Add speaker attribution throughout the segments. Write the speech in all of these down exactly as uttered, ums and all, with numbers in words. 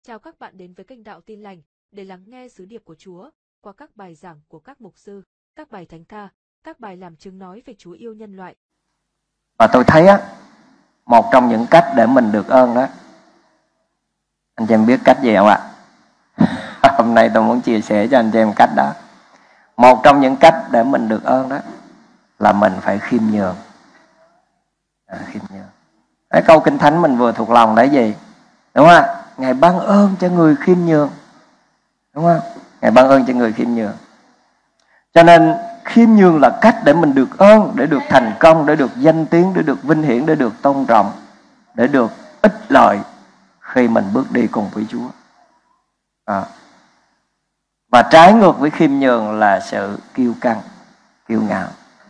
Speaker 1: Chào các bạn đến với kênh Đạo Tin Lành để lắng nghe sứ điệp của Chúa qua các bài giảng của các mục sư, các bài thánh ca, các bài làm chứng nói về Chúa yêu nhân loại.
Speaker 2: Và tôi thấy á, một trong những cách để mình được ơn đó, anh chị em biết cách gì không ạ? Hôm nay tôi muốn chia sẻ cho anh chị em cách đó. Một trong những cách để mình được ơn đó là mình phải khiêm nhường. À, khiêm nhường. Cái câu Kinh Thánh mình vừa thuộc lòng đấy gì? Đúng không ạ? Ngài ban ơn cho người khiêm nhường. Đúng không? Ngài ban ơn cho người khiêm nhường. Cho nên khiêm nhường là cách để mình được ơn, để được thành công, để được danh tiếng, để được vinh hiển, để được tôn trọng, để được ích lợi khi mình bước đi cùng với Chúa. À. Và trái ngược với khiêm nhường là sự kiêu căng, kiêu ngạo.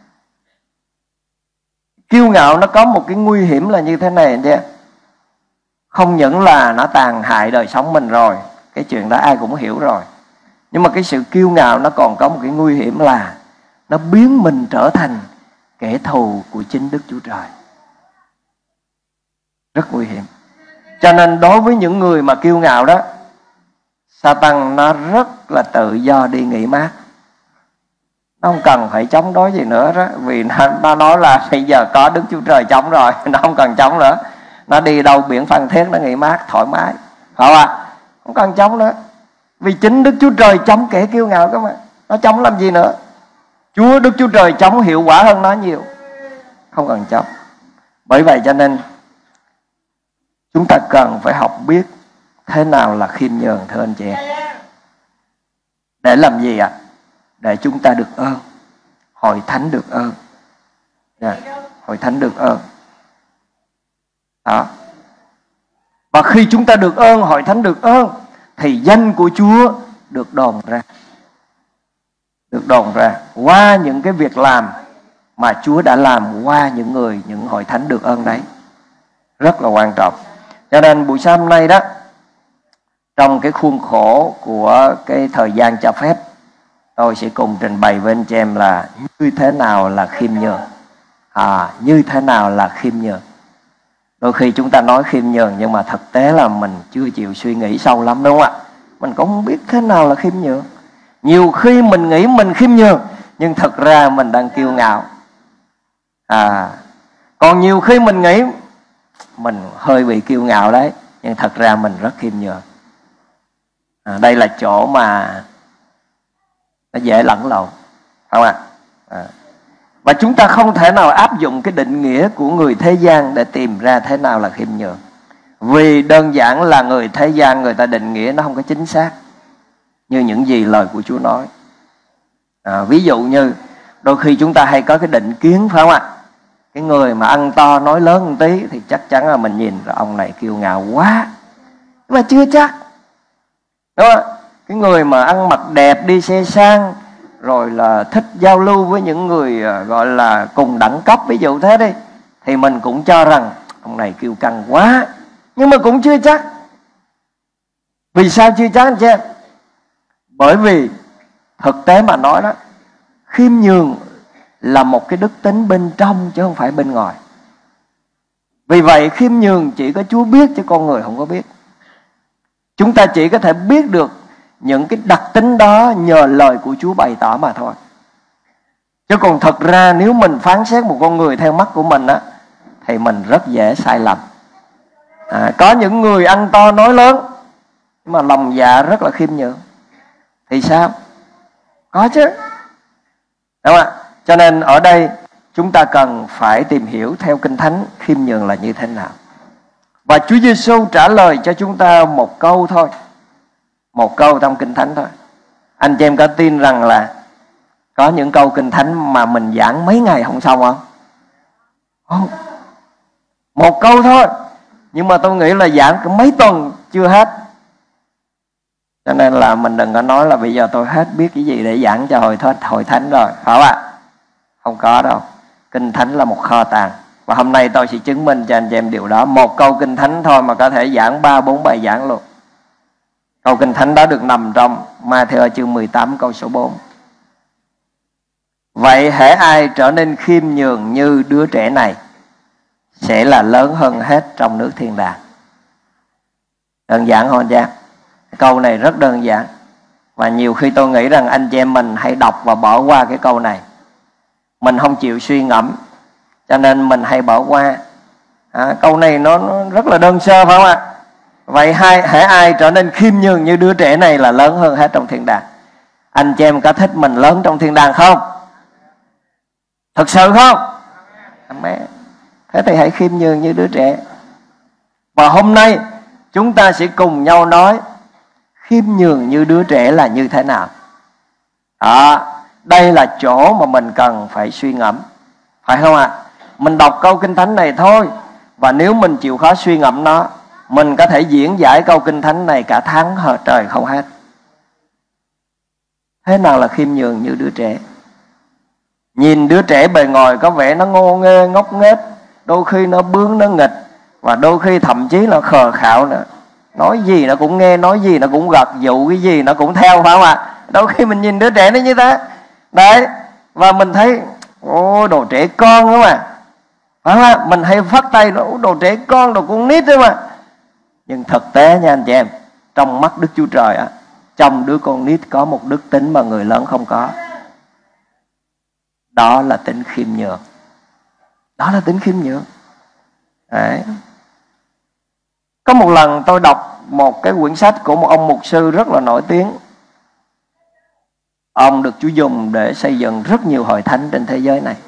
Speaker 2: Kiêu ngạo nó có một cái nguy hiểm là như thế này anh chị. Không những là nó tàn hại đời sống mình rồi, cái chuyện đó ai cũng hiểu rồi. Nhưng mà cái sự kiêu ngạo nó còn có một cái nguy hiểm là nó biến mình trở thành kẻ thù của chính Đức Chúa Trời. Rất nguy hiểm. Cho nên đối với những người mà kiêu ngạo đó, Satan nó rất là tự do đi nghỉ mát. Nó không cần phải chống đối gì nữa đó. Vì nó, nó nói là bây giờ có Đức Chúa Trời chống rồi, nó không cần chống nữa. Nó đi đâu biển Phan Thiết nó nghỉ mát thoải mái, phải không ạ? Không cần chống nữa. Vì chính Đức Chúa Trời chống kẻ kiêu ngạo cơ mà. Nó chống làm gì nữa? Chúa Đức Chúa Trời chống hiệu quả hơn nó nhiều. Không cần chống. Bởi vậy cho nên chúng ta cần phải học biết thế nào là khiêm nhường, thưa anh chị em. Để làm gì ạ? Để chúng ta được ơn. Hội thánh được ơn. Yeah. Hội thánh được ơn. Đó. Và khi chúng ta được ơn, hội thánh được ơn, thì danh của Chúa được đồn ra. Được đồn ra qua những cái việc làm mà Chúa đã làm qua những người, những hội thánh được ơn đấy. Rất là quan trọng. Cho nên buổi sáng hôm nay đó, trong cái khuôn khổ của cái thời gian cho phép, tôi sẽ cùng trình bày với anh chị em là như thế nào là khiêm nhường. À, như thế nào là khiêm nhường. Đôi khi chúng ta nói khiêm nhường nhưng mà thực tế là mình chưa chịu suy nghĩ sâu lắm, đúng không ạ? Mình cũng không biết thế nào là khiêm nhường. Nhiều khi mình nghĩ mình khiêm nhường nhưng thực ra mình đang kiêu ngạo. À, còn nhiều khi mình nghĩ mình hơi bị kiêu ngạo đấy, nhưng thật ra mình rất khiêm nhường. À, đây là chỗ mà nó dễ lẫn lộn, phải không ạ? À. Và chúng ta không thể nào áp dụng cái định nghĩa của người thế gian để tìm ra thế nào là khiêm nhường. Vì đơn giản là người thế gian người ta định nghĩa nó không có chính xác như những gì lời của Chúa nói. À, ví dụ như đôi khi chúng ta hay có cái định kiến, phải không ạ? Cái người mà ăn to nói lớn một tí thì chắc chắn là mình nhìn rồi ông này kiêu ngạo quá. Nhưng mà chưa chắc. Đúng không? Cái người mà ăn mặc đẹp, đi xe sang, rồi là thích giao lưu với những người gọi là cùng đẳng cấp, ví dụ thế đi, thì mình cũng cho rằng ông này kiêu căng quá. Nhưng mà cũng chưa chắc. Vì sao chưa chắc anh chị em? Bởi vì thực tế mà nói đó, khiêm nhường là một cái đức tính bên trong chứ không phải bên ngoài. Vì vậy khiêm nhường chỉ có Chúa biết chứ con người không có biết. Chúng ta chỉ có thể biết được những cái đặc tính đó nhờ lời của Chúa bày tỏ mà thôi. Chứ còn thật ra nếu mình phán xét một con người theo mắt của mình á, thì mình rất dễ sai lầm. À, có những người ăn to nói lớn nhưng mà lòng dạ rất là khiêm nhường. Thì sao? Có chứ. Đúng không ạ? Cho nên ở đây chúng ta cần phải tìm hiểu theo Kinh Thánh khiêm nhường là như thế nào. Và Chúa Giêsu trả lời cho chúng ta một câu thôi. Một câu trong Kinh Thánh thôi. Anh chị em có tin rằng là có những câu Kinh Thánh mà mình giảng mấy ngày không xong không? Không. Một câu thôi. Nhưng mà tôi nghĩ là giảng mấy tuần chưa hết. Cho nên là mình đừng có nói là bây giờ tôi hết biết cái gì để giảng cho hội thánh, hội thánh rồi, phải không ạ? Không có đâu. Kinh Thánh là một kho tàng. Và hôm nay tôi sẽ chứng minh cho anh chị em điều đó. Một câu Kinh Thánh thôi mà có thể giảng ba bốn bài giảng luôn. Câu Kinh Thánh đó được nằm trong Ma-thi-ơ chương mười tám câu số bốn. Vậy hễ ai trở nên khiêm nhường như đứa trẻ này sẽ là lớn hơn hết trong nước thiên đàng. Đơn giản không anh chị? Câu này rất đơn giản. Và nhiều khi tôi nghĩ rằng anh chị em mình hay đọc và bỏ qua cái câu này. Mình không chịu suy ngẫm, cho nên mình hay bỏ qua. À, câu này nó, nó rất là đơn sơ phải không ạ? Vậy hai, hễ ai trở nên khiêm nhường như đứa trẻ này là lớn hơn hết trong thiên đàng. Anh chị em có thích mình lớn trong thiên đàng không? Thực sự không? Amen. Thế thì hãy khiêm nhường như đứa trẻ. Và hôm nay chúng ta sẽ cùng nhau nói khiêm nhường như đứa trẻ là như thế nào. Đó, đây là chỗ mà mình cần phải suy ngẫm, phải không ạ? Mình đọc câu Kinh Thánh này thôi, và nếu mình chịu khó suy ngẫm nó, mình có thể diễn giải câu Kinh Thánh này cả tháng hờ trời không hết. Thế nào là khiêm nhường như đứa trẻ? Nhìn đứa trẻ bề ngoài có vẻ nó ngô nghê, ngốc nghếch, đôi khi nó bướng, nó nghịch, và đôi khi thậm chí nó khờ khạo nữa. Nói gì nó cũng nghe, nói gì nó cũng gật, dụ cái gì nó cũng theo, phải không ạ? Đôi khi mình nhìn đứa trẻ nó như thế. Đấy, và mình thấy, ô đồ trẻ con đó mà. Phải không ạ? Mình hay phát tay, đồ trẻ con, đồ con nít đó mà. Nhưng thực tế nha anh chị em, trong mắt Đức Chúa Trời á, trong đứa con nít có một đức tính mà người lớn không có. Đó là tính khiêm nhường. Đó là tính khiêm nhường. Đấy. Có một lần tôi đọc một cái quyển sách của một ông mục sư rất là nổi tiếng. Ông được Chúa dùng để xây dựng rất nhiều hội thánh trên thế giới này.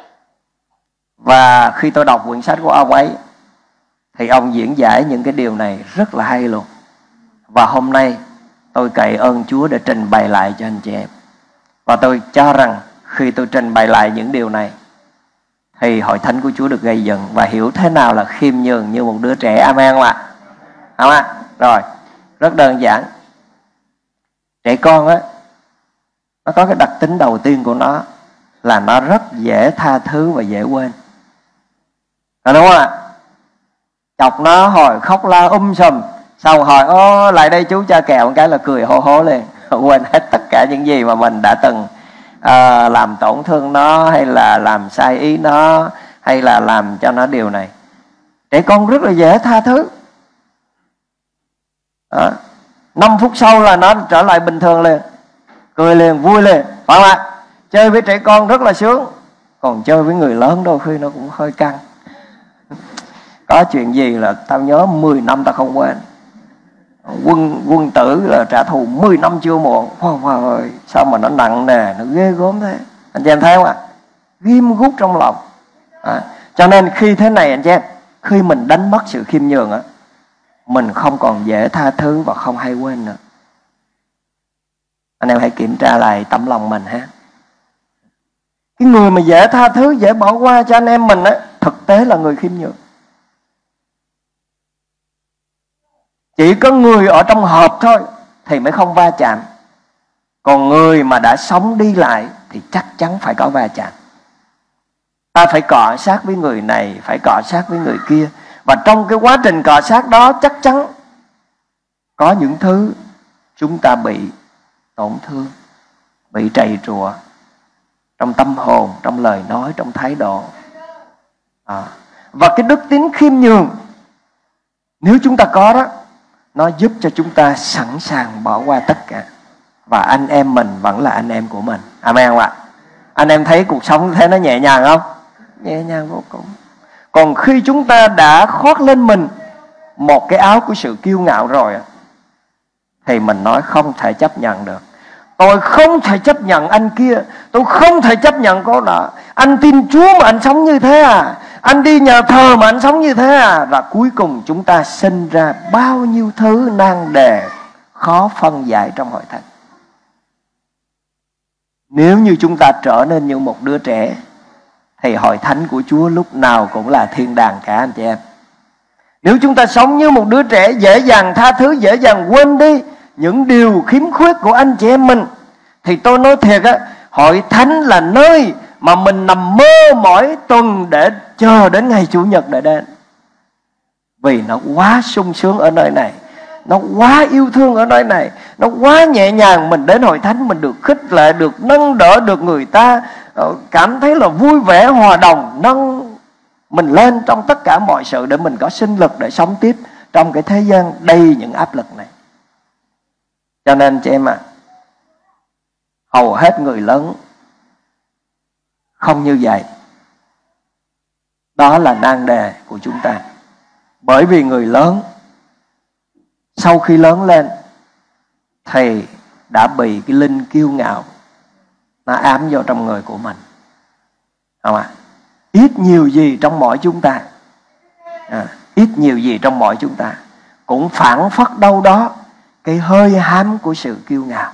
Speaker 2: Và khi tôi đọc quyển sách của ông ấy, thì ông diễn giải những cái điều này rất là hay luôn. Và hôm nay tôi cậy ơn Chúa để trình bày lại cho anh chị em. Và tôi cho rằng khi tôi trình bày lại những điều này, thì hội thánh của Chúa được gây dựng và hiểu thế nào là khiêm nhường như một đứa trẻ. Amen không ạ? Không ạ? Rồi, rất đơn giản. Trẻ con á, nó có cái đặc tính đầu tiên của nó là nó rất dễ tha thứ và dễ quên. Đúng không ạ? Chọc nó hồi khóc la um sùm, xong hồi ô lại đây chú cha kẹo một cái là cười hô hố lên, quên hết tất cả những gì mà mình đã từng à, làm tổn thương nó, hay là làm sai ý nó, hay là làm cho nó điều này. Trẻ con rất là dễ tha thứ. Đó. năm phút sau là nó trở lại bình thường liền, cười liền, vui liền, phải không ạ? Chơi với trẻ con rất là sướng. Còn chơi với người lớn đôi khi nó cũng hơi căng. Có chuyện gì là tao nhớ mười năm tao không quên. Quân quân tử là trả thù mười năm chưa muộn. Wow, wow, ơi, sao mà nó nặng nề, nó ghê gớm thế. Anh chị em thấy không ạ? Ghim gút trong lòng. À, cho nên khi thế này anh chị em, khi mình đánh mất sự khiêm nhường á, mình không còn dễ tha thứ và không hay quên nữa. Anh em hãy kiểm tra lại tấm lòng mình ha. Cái người mà dễ tha thứ, dễ bỏ qua cho anh em mình á, thực tế là người khiêm nhường. Chỉ có người ở trong hộp thôi thì mới không va chạm. Còn người mà đã sống đi lại thì chắc chắn phải có va chạm. Ta phải cọ sát với người này, phải cọ sát với người kia. Và trong cái quá trình cọ sát đó chắc chắn có những thứ chúng ta bị tổn thương, bị trầy trụa trong tâm hồn, trong lời nói, trong thái độ. À. Và cái đức tính khiêm nhường, nếu chúng ta có đó, nó giúp cho chúng ta sẵn sàng bỏ qua tất cả. Và anh em mình vẫn là anh em của mình. Amen không ạ? Anh em thấy cuộc sống thế nó nhẹ nhàng không? Nhẹ nhàng vô cùng. Còn khi chúng ta đã khoác lên mình một cái áo của sự kiêu ngạo rồi, thì mình nói không thể chấp nhận được. Tôi không thể chấp nhận anh kia, tôi không thể chấp nhận cô đó. Anh tin Chúa mà anh sống như thế à? Anh đi nhà thờ mà anh sống như thế à? Và cuối cùng chúng ta sinh ra bao nhiêu thứ nan đề khó phân giải trong hội thánh. Nếu như chúng ta trở nên như một đứa trẻ, thì hội thánh của Chúa lúc nào cũng là thiên đàng cả anh chị em. Nếu chúng ta sống như một đứa trẻ, dễ dàng tha thứ, dễ dàng quên đi những điều khiếm khuyết của anh chị em mình, thì tôi nói thiệt á, hội thánh là nơi mà mình nằm mơ mỗi tuần để chờ đến ngày Chủ nhật để đến. Vì nó quá sung sướng ở nơi này, nó quá yêu thương ở nơi này, nó quá nhẹ nhàng. Mình đến hội thánh mình được khích lệ, được nâng đỡ, được người ta cảm thấy là vui vẻ, hòa đồng, nâng mình lên trong tất cả mọi sự để mình có sinh lực để sống tiếp trong cái thế gian đầy những áp lực này. Cho nên chị em ạ, à, hầu hết người lớn không như vậy. Đó là nan đề của chúng ta. Bởi vì người lớn sau khi lớn lên thì đã bị cái linh kiêu ngạo nó ám vô trong người của mình. Không ạ? À? Ít nhiều gì trong mỗi chúng ta, à, ít nhiều gì trong mỗi chúng ta cũng phản phất đâu đó cái hơi hám của sự kiêu ngạo.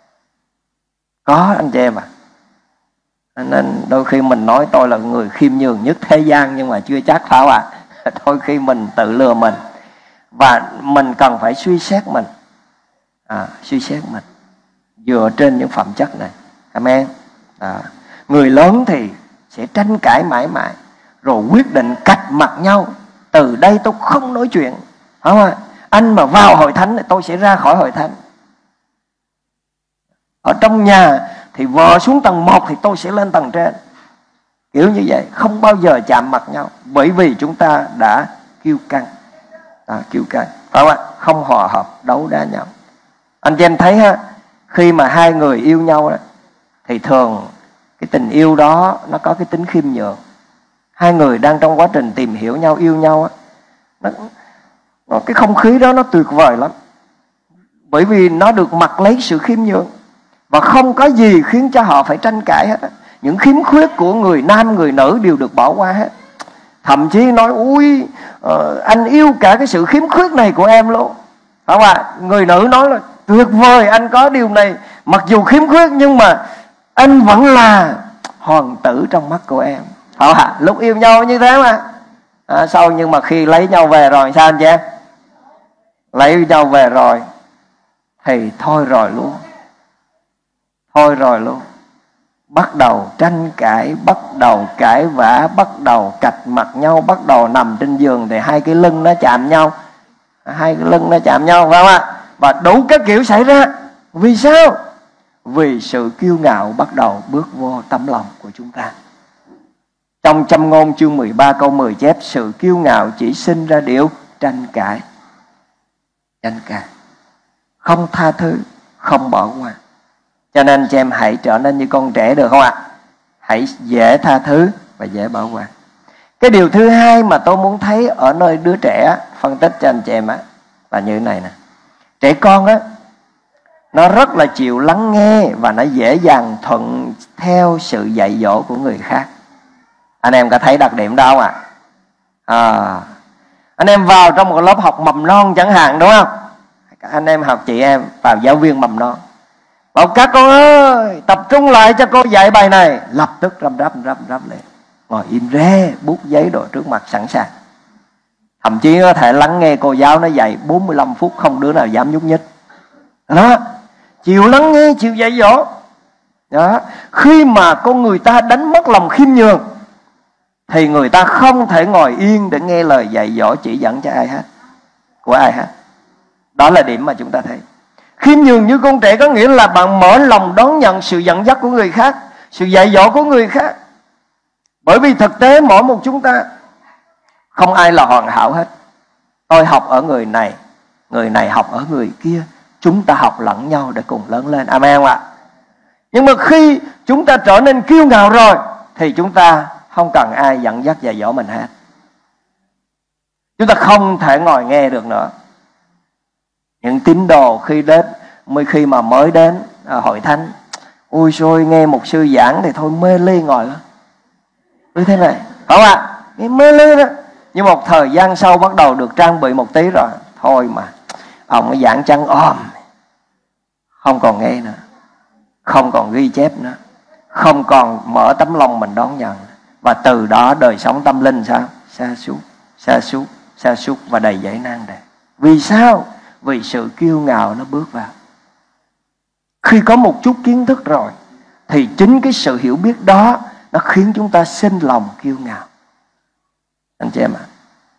Speaker 2: Có anh chị em ạ. À. Nên đôi khi mình nói tôi là người khiêm nhường nhất thế gian, nhưng mà chưa chắc phải không ạ? À? Đôi khi mình tự lừa mình. Và mình cần phải suy xét mình, à, suy xét mình dựa trên những phẩm chất này. Amen. À, người lớn thì sẽ tranh cãi mãi mãi, rồi quyết định cạch mặt nhau. Từ đây tôi không nói chuyện, phải không ạ? Anh mà vào hội thánh thì tôi sẽ ra khỏi hội thánh. Ở trong nhà thì vợ xuống tầng một thì tôi sẽ lên tầng trên. Kiểu như vậy, không bao giờ chạm mặt nhau. Bởi vì chúng ta đã kiêu căng, à, kiêu căng, phải không ạ? Không hòa hợp, đấu đá nhau. Anh chị em thấy ha, khi mà hai người yêu nhau đó, thì thường cái tình yêu đó nó có cái tính khiêm nhường. Hai người đang trong quá trình tìm hiểu nhau, yêu nhau á, nó, nó, cái không khí đó nó tuyệt vời lắm. Bởi vì nó được mặc lấy sự khiêm nhường. Và không có gì khiến cho họ phải tranh cãi hết á. Những khiếm khuyết của người nam, người nữ đều được bỏ qua hết. Thậm chí nói ui uh, anh yêu cả cái sự khiếm khuyết này của em luôn, phải không ạ? Người nữ nói là tuyệt vời, anh có điều này, mặc dù khiếm khuyết nhưng mà anh vẫn là hoàng tử trong mắt của em, phải không ạ? Lúc yêu nhau như thế mà, à, sau nhưng mà khi lấy nhau về rồi sao anh chị em? Lấy nhau về rồi thì thôi rồi luôn, thôi rồi luôn. Bắt đầu tranh cãi, bắt đầu cãi vã, bắt đầu cạch mặt nhau, bắt đầu nằm trên giường thì hai cái lưng nó chạm nhau, hai cái lưng nó chạm nhau, phải không ạ? Và đủ các kiểu xảy ra. Vì sao? Vì sự kiêu ngạo bắt đầu bước vô tấm lòng của chúng ta. Trong Châm Ngôn chương mười ba câu mười chép, sự kiêu ngạo chỉ sinh ra điều tranh cãi. Tranh cãi, không tha thứ, không bỏ qua. Cho nên chị em hãy trở nên như con trẻ được không ạ? Hãy dễ tha thứ và dễ bỏ qua. Cái điều thứ hai mà tôi muốn thấy ở nơi đứa trẻ, phân tích cho anh chị em á, là như thế này nè. Trẻ con á, nó rất là chịu lắng nghe và nó dễ dàng thuận theo sự dạy dỗ của người khác. Anh em có thấy đặc điểm đó không ạ? À, anh em vào trong một lớp học mầm non chẳng hạn, đúng không? Anh em học chị em vào giáo viên mầm non, bảo các con ơi tập trung lại cho cô dạy bài này, lập tức răm rắp răm rắp lên, ngồi im re, bút giấy đồ trước mặt sẵn sàng. Thậm chí có thể lắng nghe cô giáo nó dạy bốn mươi lăm phút không đứa nào dám nhúc nhích. Đó, chịu lắng nghe, chịu dạy dỗ. Đó, khi mà con người ta đánh mất lòng khiêm nhường thì người ta không thể ngồi yên để nghe lời dạy dỗ chỉ dẫn cho ai hết, của ai hết. Đó là điểm mà chúng ta thấy. Khiêm nhường như con trẻ có nghĩa là bạn mở lòng đón nhận sự dẫn dắt của người khác, sự dạy dỗ của người khác. Bởi vì thực tế mỗi một chúng ta không ai là hoàn hảo hết. Tôi học ở người này, người này học ở người kia, chúng ta học lẫn nhau để cùng lớn lên. Amen không ạ? Nhưng mà khi chúng ta trở nên kiêu ngạo rồi thì chúng ta không cần ai dẫn dắt dạy dỗ mình hết. Chúng ta không thể ngồi nghe được nữa. Những tín đồ khi đến, mới khi mà mới đến à, hội thánh, ôi xôi nghe một sư giảng thì thôi mê ly ngồi đó. Như thế này, phải không ạ? Nghe mê ly đó. Nhưng một thời gian sau bắt đầu được trang bị một tí rồi, thôi mà ông ấy giảng chăng ôm, không còn nghe nữa, không còn ghi chép nữa, không còn mở tấm lòng mình đón nhận. Và từ đó đời sống tâm linh sao? Sa sút, sa sút, sa sút và đầy dẫy nan đề. Vì sao? Vì sự kiêu ngạo nó bước vào. Khi có một chút kiến thức rồi thì chính cái sự hiểu biết đó nó khiến chúng ta sinh lòng kiêu ngạo. Anh chị em ạ,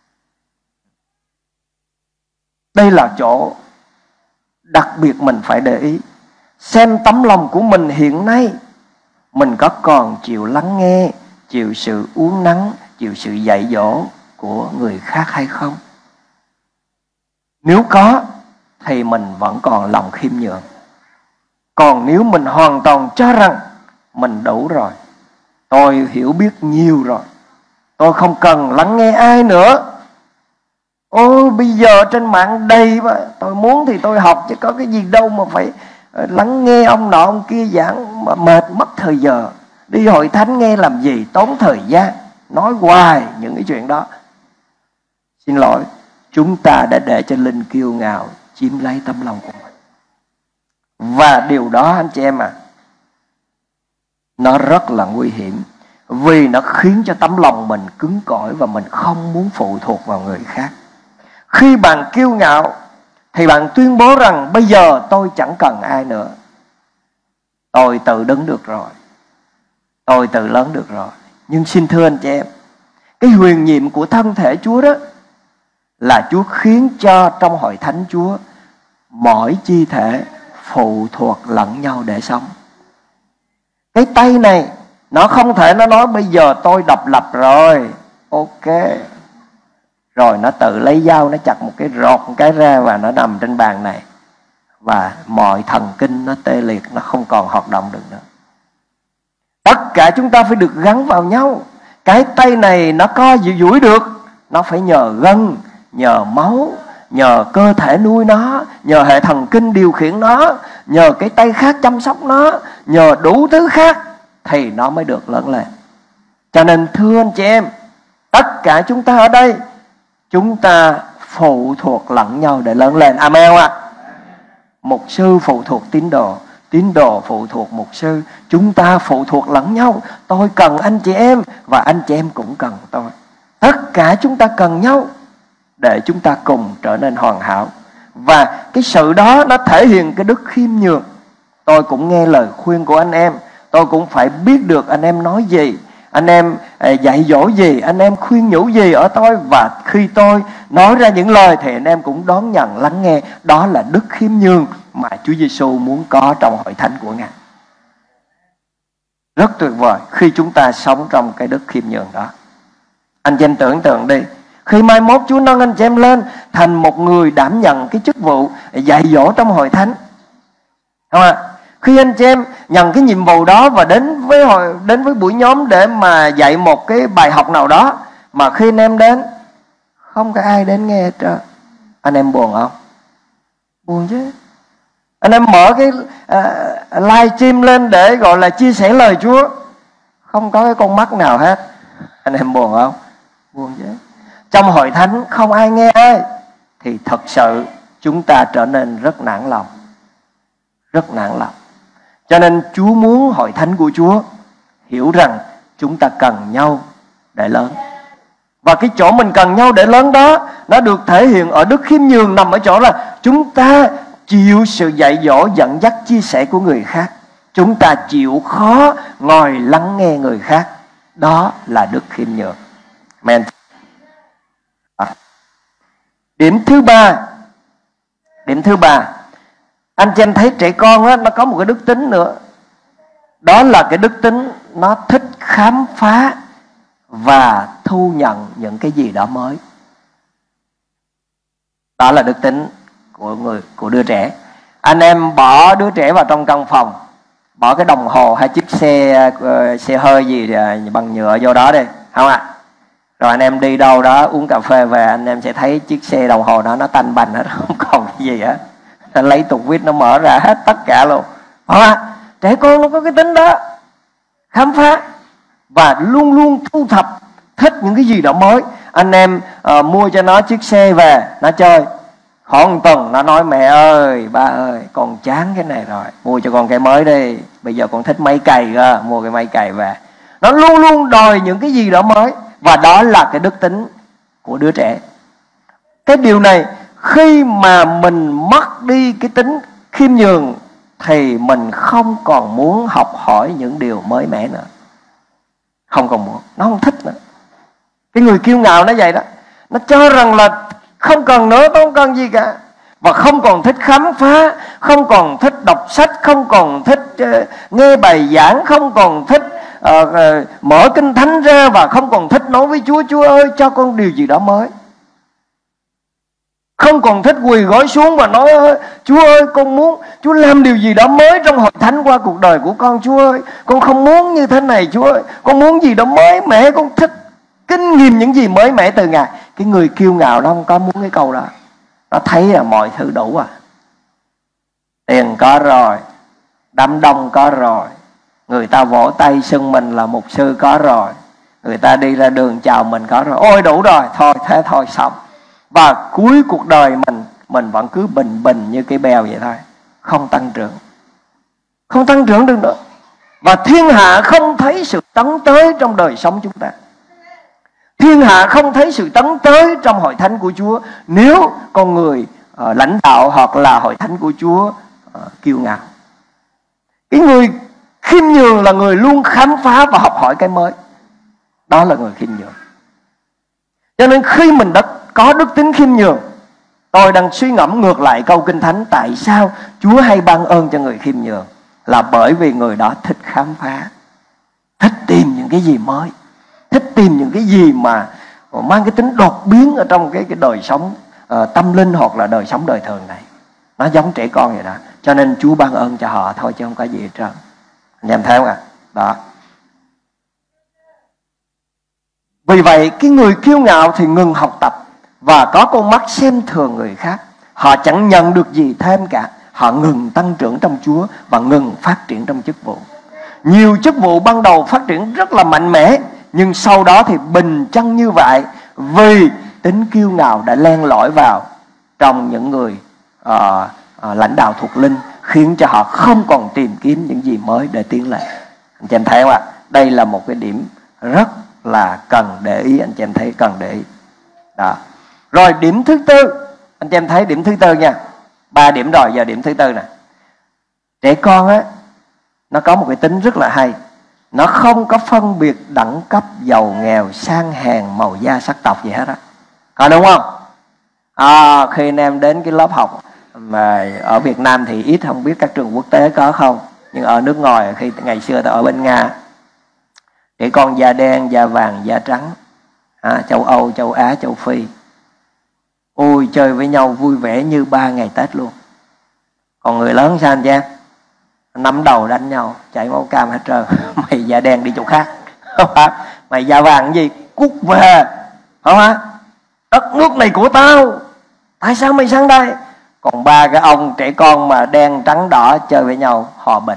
Speaker 2: đây là chỗ đặc biệt mình phải để ý. Xem tấm lòng của mình hiện nay, mình có còn chịu lắng nghe, chịu sự uốn nắn, chịu sự dạy dỗ của người khác hay không? Nếu có thì mình vẫn còn lòng khiêm nhường. Còn nếu mình hoàn toàn cho rằng mình đủ rồi, tôi hiểu biết nhiều rồi, tôi không cần lắng nghe ai nữa, ôi bây giờ trên mạng đầy mà, tôi muốn thì tôi học chứ có cái gì đâu mà phải lắng nghe ông nọ ông kia giảng mà mệt mất thời giờ. Đi hội thánh nghe làm gì, tốn thời gian, nói hoài những cái chuyện đó. Xin lỗi, chúng ta đã để cho linh kiêu ngạo chiếm lấy tấm lòng của mình. Và điều đó anh chị em à, nó rất là nguy hiểm, vì nó khiến cho tấm lòng mình cứng cỏi và mình không muốn phụ thuộc vào người khác. Khi bạn kiêu ngạo thì bạn tuyên bố rằng bây giờ tôi chẳng cần ai nữa, tôi tự đứng được rồi, tôi tự lớn được rồi. Nhưng xin thưa anh chị em, cái huyền nhiệm của thân thể Chúa đó là Chúa khiến cho trong hội thánh Chúa mỗi chi thể phụ thuộc lẫn nhau để sống. Cái tay này nó không thể nó nói bây giờ tôi độc lập rồi, ok, rồi nó tự lấy dao nó chặt một cái rọt một cái ra và nó nằm trên bàn này, và mọi thần kinh nó tê liệt, nó không còn hoạt động được nữa. Tất cả chúng ta phải được gắn vào nhau. Cái tay này nó co duỗi được, nó phải nhờ gân, nhờ máu, nhờ cơ thể nuôi nó, nhờ hệ thần kinh điều khiển nó, nhờ cái tay khác chăm sóc nó, nhờ đủ thứ khác thì nó mới được lớn lên. Cho nên thưa anh chị em, tất cả chúng ta ở đây, chúng ta phụ thuộc lẫn nhau để lớn lên. Amen ạ. À? Mục sư phụ thuộc tín đồ, tín đồ phụ thuộc mục sư, chúng ta phụ thuộc lẫn nhau. Tôi cần anh chị em và anh chị em cũng cần tôi. Tất cả chúng ta cần nhau để chúng ta cùng trở nên hoàn hảo. Và cái sự đó nó thể hiện cái đức khiêm nhường. Tôi cũng nghe lời khuyên của anh em, tôi cũng phải biết được anh em nói gì, anh em dạy dỗ gì, anh em khuyên nhủ gì ở tôi. Và khi tôi nói ra những lời thì anh em cũng đón nhận, lắng nghe. Đó là đức khiêm nhường mà Chúa Giêsu muốn có trong hội thánh của Ngài. Rất tuyệt vời khi chúng ta sống trong cái đức khiêm nhường đó. Anh chị em tưởng tượng đi, khi mai mốt Chúa nâng anh chị em lên thành một người đảm nhận cái chức vụ dạy dỗ trong hội thánh, không ạ? Khi anh chị em nhận cái nhiệm vụ đó và đến với hội, đến với buổi nhóm để mà dạy một cái bài học nào đó, mà khi anh em đến không có ai đến nghe hết trơn, anh em buồn không? Buồn chứ. Anh em mở cái uh, live stream lên để gọi là chia sẻ lời Chúa, không có cái con mắt nào hết, anh em buồn không? Buồn chứ. Trong hội thánh không ai nghe ai thì thật sự chúng ta trở nên rất nản lòng, rất nản lòng. Cho nên Chúa muốn hội thánh của Chúa hiểu rằng chúng ta cần nhau để lớn. Và cái chỗ mình cần nhau để lớn đó, nó được thể hiện ở đức khiêm nhường, nằm ở chỗ là chúng ta chịu sự dạy dỗ, dẫn dắt, chia sẻ của người khác. Chúng ta chịu khó ngồi lắng nghe người khác. Đó là đức khiêm nhường. Amen. Điểm thứ ba, điểm thứ ba, anh chị em thấy trẻ con đó, nó có một cái đức tính nữa. Đó là cái đức tính nó thích khám phá và thu nhận những cái gì đó mới. Đó là đức tính của người của đứa trẻ. Anh em bỏ đứa trẻ vào trong căn phòng, bỏ cái đồng hồ hay chiếc xe xe hơi gì bằng nhựa vô đó đi, không ạ? À? Rồi anh em đi đâu đó uống cà phê về, anh em sẽ thấy chiếc xe đồng hồ đó nó tanh bành hết, không còn cái gì hết. Nó lấy tục vít nó mở ra hết tất cả luôn, không ạ? À? Trẻ con nó có cái tính đó, khám phá và luôn luôn thu thập, thích những cái gì đó mới. Anh em uh, mua cho nó chiếc xe về, nó chơi khoảng một tuần, nó nói mẹ ơi, ba ơi, con chán cái này rồi, mua cho con cái mới đi. Bây giờ con thích máy cày cơ, mua cái máy cày về. Nó luôn luôn đòi những cái gì đó mới. Và đó là cái đức tính của đứa trẻ. Cái điều này, khi mà mình mất đi cái tính khiêm nhường thì mình không còn muốn học hỏi những điều mới mẻ nữa. Không còn muốn, nó không thích nữa. Cái người kiêu ngạo nó vậy đó, nó cho rằng là không cần nữa, tôi không cần gì cả. Và không còn thích khám phá, không còn thích đọc sách, không còn thích uh, nghe bài giảng, không còn thích uh, uh, mở kinh thánh ra, và không còn thích nói với Chúa, Chúa ơi cho con điều gì đó mới. Không còn thích quỳ gối xuống và nói: Chúa ơi, con muốn Chúa làm điều gì đó mới trong hội thánh qua cuộc đời của con. Chúa ơi, con không muốn như thế này. Chúa ơi, con muốn gì đó mới mẻ. Con thích kinh nghiệm những gì mới mẻ từ Ngài. Cái người kiêu ngạo đó không có muốn cái câu đó. Nó thấy là mọi thứ đủ à. Tiền có rồi, đám đông có rồi, người ta vỗ tay xưng mình là mục sư có rồi, người ta đi ra đường chào mình có rồi. Ôi đủ rồi, thôi thế thôi xong. Và cuối cuộc đời mình Mình vẫn cứ bình bình như cây bèo vậy thôi. Không tăng trưởng, không tăng trưởng được nữa. Và thiên hạ không thấy sự tấn tới trong đời sống chúng ta. Thiên hạ không thấy sự tấn tới trong hội thánh của Chúa nếu con người uh, lãnh đạo hoặc là hội thánh của Chúa uh, kiêu ngạo. Cái người khiêm nhường là người luôn khám phá và học hỏi cái mới. Đó là người khiêm nhường. Cho nên khi mình đã có đức tính khiêm nhường, tôi đang suy ngẫm ngược lại câu Kinh Thánh. Tại sao Chúa hay ban ơn cho người khiêm nhường? Là bởi vì người đó thích khám phá, thích tìm những cái gì mới, thích tìm những cái gì mà mang cái tính đột biến ở trong cái, cái đời sống uh, tâm linh hoặc là đời sống đời thường này. Nó giống trẻ con vậy đó. Cho nên Chúa ban ơn cho họ thôi chứ không có gì hết trơn. Anh em thấy không ạ? Đó. Vì vậy cái người kiêu ngạo thì ngừng học tập và có con mắt xem thường người khác. Họ chẳng nhận được gì thêm cả. Họ ngừng tăng trưởng trong Chúa và ngừng phát triển trong chức vụ. Nhiều chức vụ ban đầu phát triển rất là mạnh mẽ, nhưng sau đó thì bình chân như vậy, vì tính kiêu ngạo đã len lỏi vào trong những người uh, uh, lãnh đạo thuộc linh, khiến cho họ không còn tìm kiếm những gì mới để tiến lên. Anh chị em thấy không ạ? Đây là một cái điểm rất là cần để ý. Anh chị em thấy cần để ý đó. Rồi điểm thứ tư, anh chị em thấy điểm thứ tư nha. Ba điểm rồi, giờ điểm thứ tư nè. Trẻ con á, nó có một cái tính rất là hay. Nó không có phân biệt đẳng cấp, giàu nghèo, sang hèn, màu da, sắc tộc gì hết á. Có đúng không? À, khi anh em đến cái lớp học mà ở Việt Nam thì ít, không biết các trường quốc tế có không, nhưng ở nước ngoài, khi ngày xưa tôi ở bên Nga, trẻ con da đen, da vàng, da trắng, à, châu Âu, châu Á, châu Phi, ôi chơi với nhau vui vẻ như ba ngày Tết luôn. Còn người lớn sao anh cha? Nắm đầu đánh nhau, chảy máu cam hết trơn. Mày da đen đi chỗ khác, mày da vàng cái gì, cút về, không hả? Đất nước này của tao, tại sao mày sang đây? Còn ba cái ông trẻ con mà đen trắng đỏ chơi với nhau hòa bình.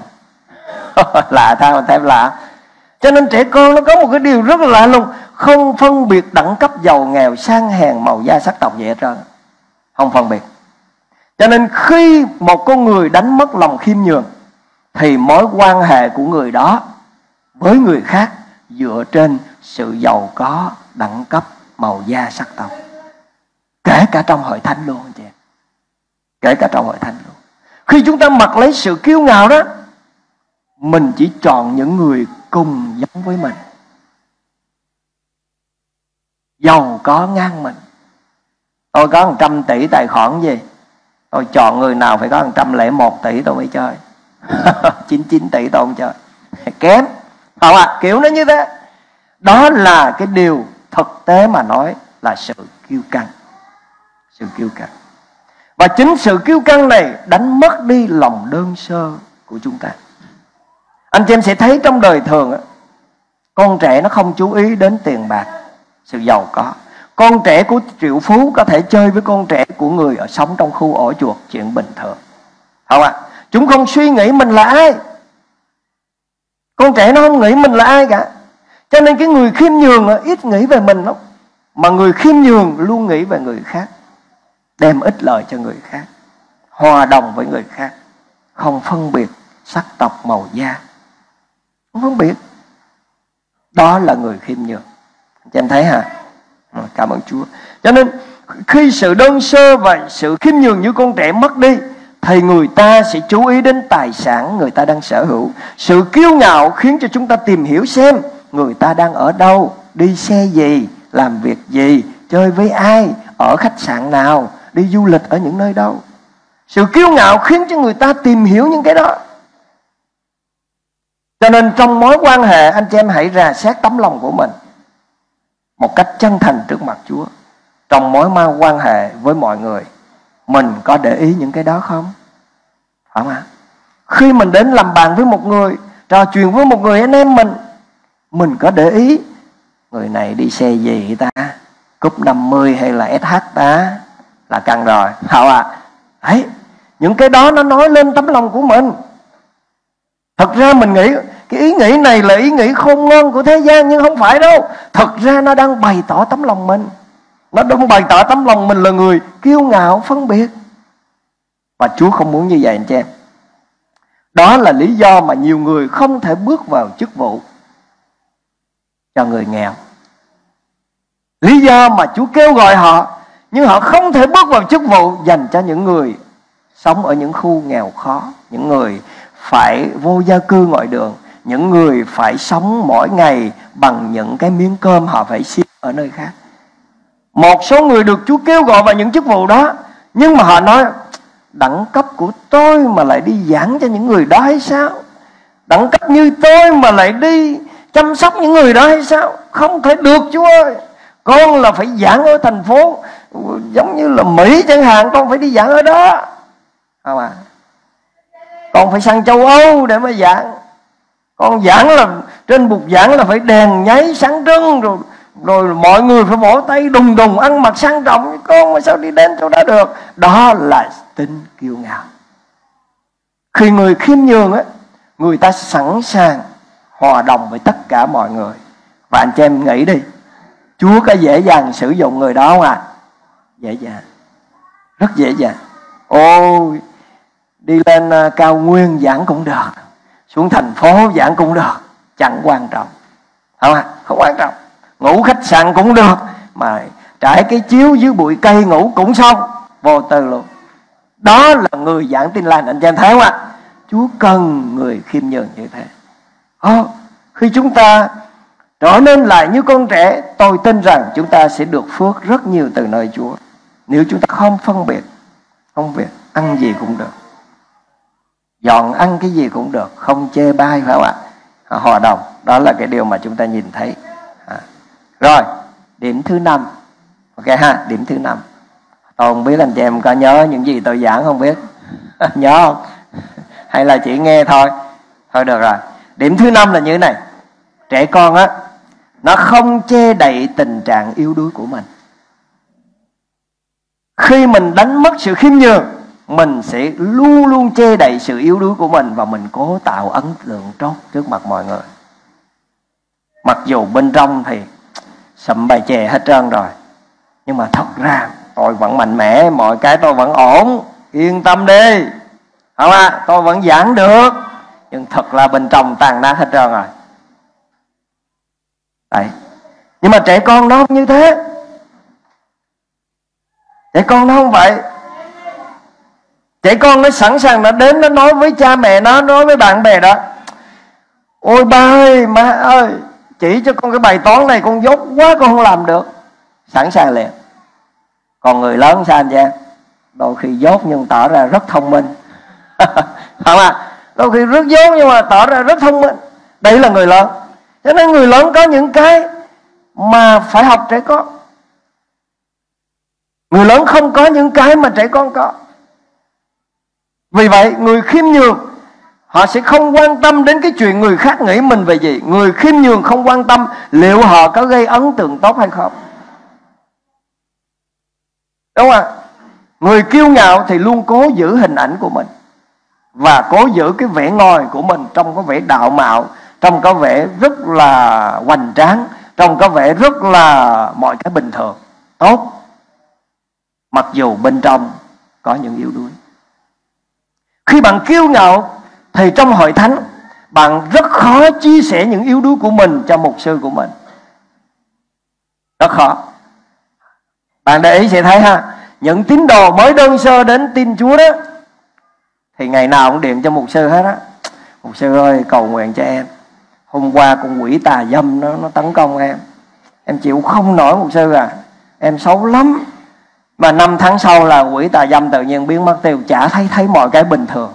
Speaker 2: Lạ thay mà thấy lạ. Cho nên trẻ con nó có một cái điều rất là lạ luôn, không phân biệt đẳng cấp, giàu nghèo, sang hèn, màu da, sắc tộc gì hết trơn, không phân biệt. Cho nên khi một con người đánh mất lòng khiêm nhường thì mối quan hệ của người đó với người khác dựa trên sự giàu có, đẳng cấp, màu da, sắc tộc. Kể cả trong hội thánh luôn anh chị. Kể cả trong hội thánh luôn. Khi chúng ta mặc lấy sự kiêu ngạo đó, mình chỉ chọn những người cùng giống với mình, giàu có ngang mình. Tôi có một trăm tỷ tài khoản gì, tôi chọn người nào phải có một trăm lẻ một tỷ tôi mới chơi. chín mươi chín tỷ tôi không chơi. Kém, không ạ? À, kiểu nó như thế. Đó là cái điều thực tế mà nói là sự kiêu căng. Sự kiêu căng. Và chính sự kiêu căng này đánh mất đi lòng đơn sơ của chúng ta. Anh chị em sẽ thấy trong đời thường á, con trẻ nó không chú ý đến tiền bạc, sự giàu có. Con trẻ của triệu phú có thể chơi với con trẻ của người ở sống trong khu ổ chuột, chuyện bình thường, không ạ? À? Chúng không suy nghĩ mình là ai. Con trẻ nó không nghĩ mình là ai cả. Cho nên cái người khiêm nhường ít nghĩ về mình lắm, mà người khiêm nhường luôn nghĩ về người khác, đem ích lợi cho người khác, hòa đồng với người khác, không phân biệt sắc tộc, màu da, không phân biệt. Đó là người khiêm nhường. Chị em thấy hả? Cảm ơn Chúa. Cho nên khi sự đơn sơ và sự khiêm nhường như con trẻ mất đi thì người ta sẽ chú ý đến tài sản người ta đang sở hữu. Sự kiêu ngạo khiến cho chúng ta tìm hiểu xem người ta đang ở đâu, đi xe gì, làm việc gì, chơi với ai, ở khách sạn nào, đi du lịch ở những nơi đâu. Sự kiêu ngạo khiến cho người ta tìm hiểu những cái đó. Cho nên trong mối quan hệ, anh chị em hãy rà xét tấm lòng của mình một cách chân thành trước mặt Chúa. Trong mối quan hệ với mọi người, Mình có để ý những cái đó không? Phải không ạ? Khi mình đến làm bạn với một người, trò chuyện với một người anh em mình, mình có để ý người này đi xe gì ta, Cúp năm mươi hay là ét hát ta, là căng rồi, không ạ? Đấy, những cái đó nó nói lên tấm lòng của mình. Thật ra mình nghĩ cái ý nghĩ này là ý nghĩ khôn ngoan của thế gian, nhưng không phải đâu. Thật ra nó đang bày tỏ tấm lòng mình. Nó đang bày tỏ tấm lòng mình là người kiêu ngạo phân biệt. Và Chúa không muốn như vậy anh chị em. Đó là lý do mà nhiều người không thể bước vào chức vụ cho người nghèo. Lý do mà Chúa kêu gọi họ, nhưng họ không thể bước vào chức vụ dành cho những người sống ở những khu nghèo khó, những người phải vô gia cư ngoài đường, những người phải sống mỗi ngày bằng những cái miếng cơm họ phải xin ở nơi khác. Một số người được Chúa kêu gọi vào những chức vụ đó, nhưng mà họ nói đẳng cấp của tôi mà lại đi giảng cho những người đó hay sao? Đẳng cấp như tôi mà lại đi chăm sóc những người đó hay sao? Không thể được Chúa ơi. Con là phải giảng ở thành phố giống như là Mỹ chẳng hạn, con phải đi giảng ở đó. Không à? Con phải sang châu Âu để mà giảng. Con giảng là trên bục giảng là phải đèn nháy sáng trưng, rồi rồi mọi người phải vỗ tay đùng đùng, ăn mặc sang trọng. Con mà sao đi đến chỗ đó được? Đó là tính kiêu ngạo. Khi người khiêm nhường á, người ta sẵn sàng hòa đồng với tất cả mọi người. Và anh chị em nghĩ đi, Chúa có dễ dàng sử dụng người đó không ạ? À? Dễ dàng, rất dễ dàng. Ôi, đi lên cao nguyên giảng cũng được, xuống thành phố giảng cũng được, chẳng quan trọng. Không à? Không quan trọng. Ngủ khách sạn cũng được, mà trải cái chiếu dưới bụi cây ngủ cũng xong, vô tư luôn. Đó là người giảng tin lành, anh chị em thấy không ạ? Chúa cần người khiêm nhường như thế. Ồ, khi chúng ta trở nên lại như con trẻ, tôi tin rằng chúng ta sẽ được phước rất nhiều từ nơi Chúa. Nếu chúng ta không phân biệt, không biệt, ăn gì cũng được, dọn ăn cái gì cũng được, không chê bai, phải không ạ? Hòa đồng, đó là cái điều mà chúng ta nhìn thấy. À. Rồi, điểm thứ năm. Ok ha, điểm thứ năm. Tôi không biết anh chị em có nhớ những gì tôi giảng không biết? Nhớ không? Hay là chỉ nghe thôi? Thôi được rồi. Điểm thứ năm là như thế này. Trẻ con á, nó không che đậy tình trạng yếu đuối của mình. Khi mình đánh mất sự khiêm nhường, mình sẽ luôn luôn che đậy sự yếu đuối của mình, và mình cố tạo ấn tượng tốt trước mặt mọi người. Mặc dù bên trong thì sậm bài chè hết trơn rồi, nhưng mà thật ra tôi vẫn mạnh mẽ, mọi cái tôi vẫn ổn, yên tâm đi, không à? Tôi vẫn giảng được, nhưng thật là bên trong tàn nát hết trơn rồi. Đấy. Nhưng mà trẻ con nó không như thế. Trẻ con nó không vậy. Trẻ con nó sẵn sàng, nó đến, nó nói với cha mẹ nó, nói với bạn bè đó: ôi ba ơi, má ơi, chỉ cho con cái bài toán này con dốt quá, con không làm được. Sẵn sàng liền. Còn người lớn sao anh chị em? Đôi khi dốt nhưng tỏ ra rất thông minh. Không à? Đôi khi rất dốt nhưng mà tỏ ra rất thông minh. Đây là người lớn. Cho nên người lớn có những cái mà phải học trẻ con. Người lớn không có những cái mà trẻ con có. Vì vậy người khiêm nhường, họ sẽ không quan tâm đến cái chuyện người khác nghĩ mình về gì. Người khiêm nhường không quan tâm liệu họ có gây ấn tượng tốt hay không. Đúng không ạ? Người kiêu ngạo thì luôn cố giữ hình ảnh của mình, và cố giữ cái vẻ ngoài của mình, trong có vẻ đạo mạo, trong có vẻ rất là hoành tráng, trong có vẻ rất là mọi cái bình thường, tốt, mặc dù bên trong có những yếu đuối. Khi bạn kiêu ngạo thì trong hội thánh bạn rất khó chia sẻ những yếu đuối của mình cho mục sư của mình. Rất khó. Bạn để ý sẽ thấy ha, những tín đồ mới đơn sơ đến tin Chúa đó thì ngày nào cũng điện cho mục sư hết á: mục sư ơi, cầu nguyện cho em, hôm qua con quỷ tà dâm nó, nó tấn công em, em chịu không nổi mục sư à, em xấu lắm. Mà năm tháng sau là quỷ tà dâm tự nhiên biến mất tiêu, chả thấy thấy mọi cái bình thường.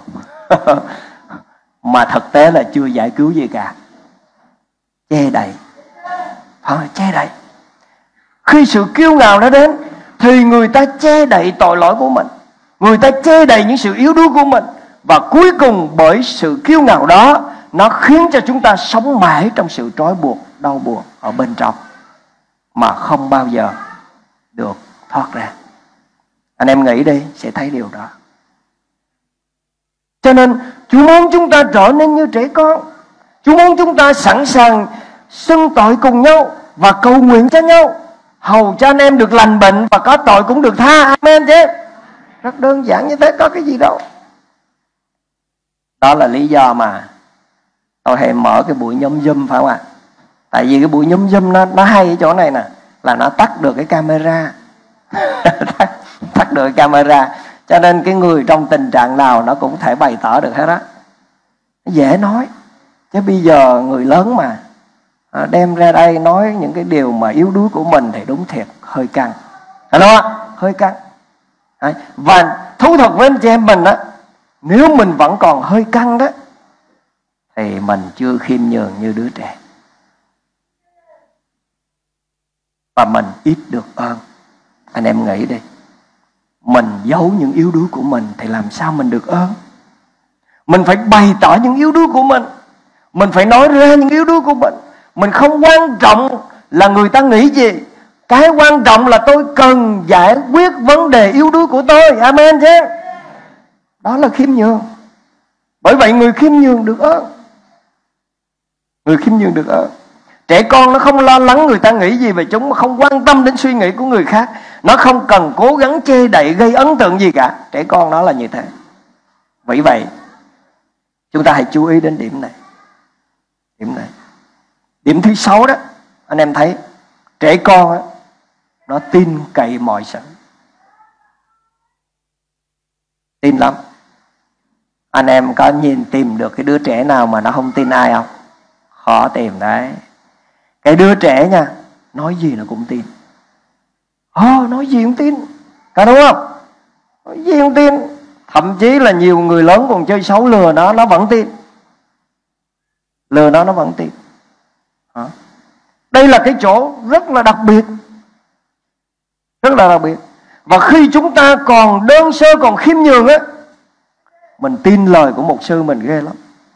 Speaker 2: Mà thực tế là chưa giải cứu gì cả. Che đậy. Phải, che đậy. Khi sự kiêu ngạo nó đến thì người ta che đậy tội lỗi của mình. Người ta che đậy những sự yếu đuối của mình, và cuối cùng bởi sự kiêu ngạo đó, nó khiến cho chúng ta sống mãi trong sự trói buộc, đau buồn ở bên trong, mà không bao giờ được thoát ra. Anh em nghĩ đi, sẽ thấy điều đó. Cho nên Chúa muốn chúng ta trở nên như trẻ con. Chúa muốn chúng ta sẵn sàng xưng tội cùng nhau và cầu nguyện cho nhau, hầu cho anh em được lành bệnh và có tội cũng được tha. Amen chứ. Rất đơn giản như thế, có cái gì đâu. Đó là lý do mà tôi hay mở cái buổi nhóm Zoom, phải không ạ? Tại vì cái buổi nhóm Zoom nó, nó hay ở chỗ này nè, là nó tắt được cái camera. tắt, tắt được cái camera. Cho nên cái người trong tình trạng nào nó cũng thể bày tỏ được hết đó. Dễ nói. Chứ bây giờ người lớn mà đem ra đây nói những cái điều mà yếu đuối của mình thì đúng thiệt hơi căng. Phải không ạ? Hơi căng. Và thú thật với anh chị em mình đó, nếu mình vẫn còn hơi căng đó, thì mình chưa khiêm nhường như đứa trẻ, và mình ít được ơn. Anh em nghĩ đi, mình giấu những yếu đuối của mình thì làm sao mình được ơn? Mình phải bày tỏ những yếu đuối của mình, mình phải nói ra những yếu đuối của mình. Mình không quan trọng là người ta nghĩ gì, cái quan trọng là tôi cần giải quyết vấn đề yếu đuối của tôi. Amen chứ. Đó là khiêm nhường. Bởi vậy người khiêm nhường được ơn. Người khiêm nhường được ơn. Trẻ con nó không lo lắng người ta nghĩ gì về chúng, mà không quan tâm đến suy nghĩ của người khác. Nó không cần cố gắng che đậy gây ấn tượng gì cả. Trẻ con nó là như thế. Vì vậy chúng ta hãy chú ý đến điểm này. Điểm này. Điểm thứ sáu đó, anh em thấy trẻ con đó, nó tin cậy mọi sự. Tin lắm. Anh em có nhìn tìm được cái đứa trẻ nào mà nó không tin ai không? Khó tìm đấy. Cái đứa trẻ nha, nói gì nó cũng tin. Ồ, nói gì cũng tin. Có đúng không? Nói gì cũng tin. Thậm chí là nhiều người lớn còn chơi xấu lừa nó, nó vẫn tin. Lừa nó, nó vẫn tin. Hả? Đây là cái chỗ rất là đặc biệt. Rất là đặc biệt. Và khi chúng ta còn đơn sơ, còn khiêm nhường á, mình tin lời của mục sư mình ghê lắm.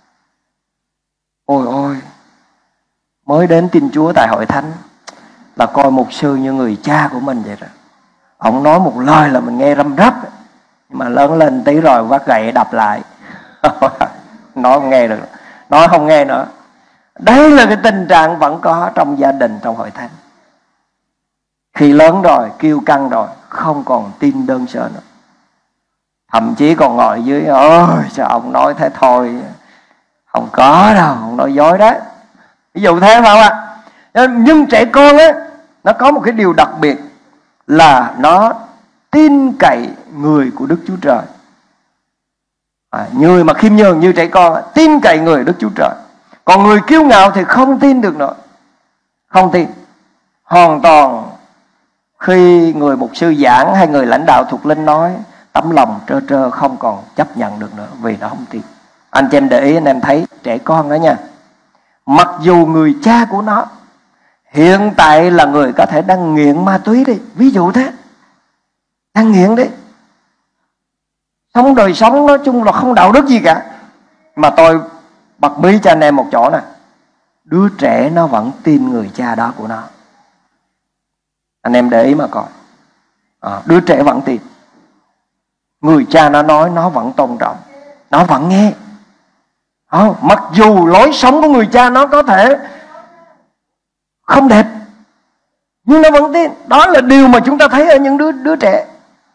Speaker 2: Ôi ôi, mới đến tin Chúa tại hội thánh là coi mục sư như người cha của mình vậy đó. Ông nói một lời là mình nghe răm rắp, nhưng mà lớn lên tí rồi vác gậy đập lại. Nói không nghe được, nói không nghe nữa. Đây là cái tình trạng vẫn có trong gia đình, trong hội thánh. Khi lớn rồi, kiêu căng rồi, không còn tin đơn sơ nữa. Thậm chí còn ngồi dưới, ôi sao ông nói thế thôi, không có đâu, ông nói dối đấy. Ví dụ thế phải không ạ? Nhưng trẻ con á, nó có một cái điều đặc biệt là nó tin cậy người của Đức Chúa Trời. À, người mà khiêm nhường như trẻ con, tin cậy người Đức Chúa Trời. Còn người kiêu ngạo thì không tin được nữa. Không tin. Hoàn toàn khi người mục sư giảng hay người lãnh đạo thuộc linh nói, tấm lòng trơ trơ không còn chấp nhận được nữa, vì nó không tin. Anh chị em để ý, anh em thấy trẻ con đó nha, mặc dù người cha của nó hiện tại là người có thể đang nghiện ma túy đi, ví dụ thế, đang nghiện đi, sống đời sống nói chung là không đạo đức gì cả, mà tôi bật mí cho anh em một chỗ nè, đứa trẻ nó vẫn tin người cha đó của nó. Anh em để ý mà coi, à, đứa trẻ vẫn tin. Người cha nó nói nó vẫn tôn trọng, nó vẫn nghe. À, mặc dù lối sống của người cha nó có thể không đẹp, nhưng nó vẫn tin. Đó là điều mà chúng ta thấy ở những đứa, đứa trẻ.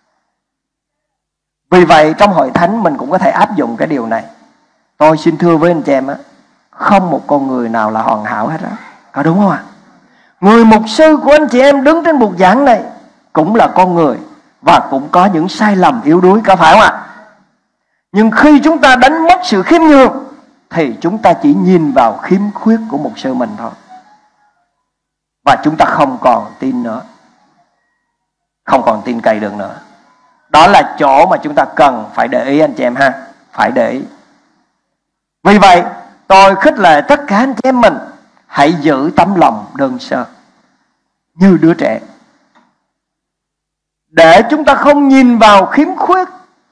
Speaker 2: Vì vậy trong hội thánh mình cũng có thể áp dụng cái điều này. Tôi xin thưa với anh chị em á, không một con người nào là hoàn hảo hết đó. Có đúng không ạ? Người mục sư của anh chị em đứng trên bục giảng này cũng là con người và cũng có những sai lầm yếu đuối, có phải không ạ? Nhưng khi chúng ta đánh mất sự khiêm nhường thì chúng ta chỉ nhìn vào khiếm khuyết của mục sư mình thôi, và chúng ta không còn tin nữa, không còn tin cậy được nữa. Đó là chỗ mà chúng ta cần phải để ý anh chị em ha, phải để ý. Vì vậy tôi khích lệ tất cả anh chị em mình hãy giữ tấm lòng đơn sơ như đứa trẻ, để chúng ta không nhìn vào khiếm khuyết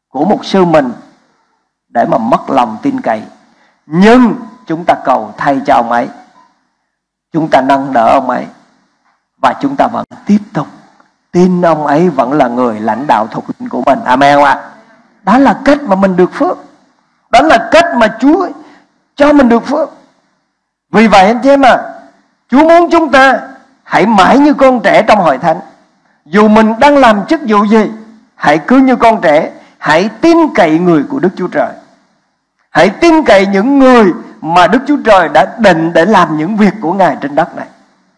Speaker 2: của mục sư mình để mà mất lòng tin cậy. Nhưng chúng ta cầu thay cho ông ấy, chúng ta nâng đỡ ông ấy, và chúng ta vẫn tiếp tục tin ông ấy vẫn là người lãnh đạo thuộc linh của mình. Amen không ạ? Đó là cách mà mình được phước. Đó là cách mà Chúa cho mình được phước. Vì vậy anh chị em à, Chúa muốn chúng ta hãy mãi như con trẻ trong hội thánh. Dù mình đang làm chức vụ gì, hãy cứ như con trẻ, hãy tin cậy người của Đức Chúa Trời. Hãy tin cậy những người mà Đức Chúa Trời đã định để làm những việc của Ngài trên đất này.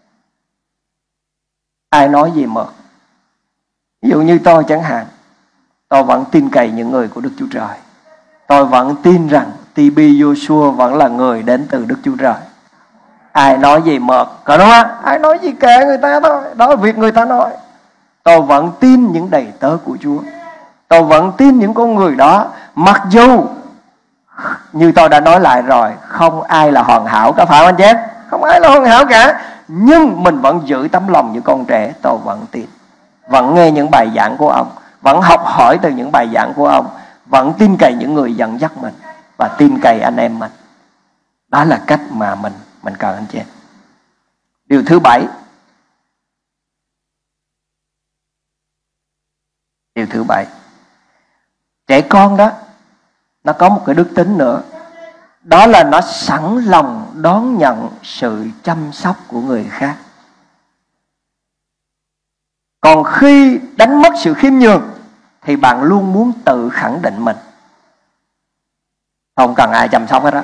Speaker 2: Ai nói gì mà, ví dụ như tôi chẳng hạn, tôi vẫn tin cậy những người của Đức Chúa Trời. Tôi vẫn tin rằng tê bê Joshua vẫn là người đến từ Đức Chúa Trời. Ai nói gì mệt, có đúng không? Ai nói gì kệ người ta thôi, đó là việc người ta nói. Tôi vẫn tin những đầy tớ của Chúa. Tôi vẫn tin những con người đó, mặc dù như tôi đã nói lại rồi, không ai là hoàn hảo cả, phải không anh chị? Không ai là hoàn hảo cả. Nhưng mình vẫn giữ tấm lòng như con trẻ. Tôi vẫn tin, vẫn nghe những bài giảng của ông, vẫn học hỏi từ những bài giảng của ông, vẫn tin cậy những người dẫn dắt mình, và tin cậy anh em mình. Đó là cách mà mình mình cần anh chị em. Điều thứ bảy, điều thứ bảy, trẻ con đó nó có một cái đức tính nữa, đó là nó sẵn lòng đón nhận sự chăm sóc của người khác. Còn khi đánh mất sự khiêm nhường thì bạn luôn muốn tự khẳng định mình, không cần ai chăm sóc hết á.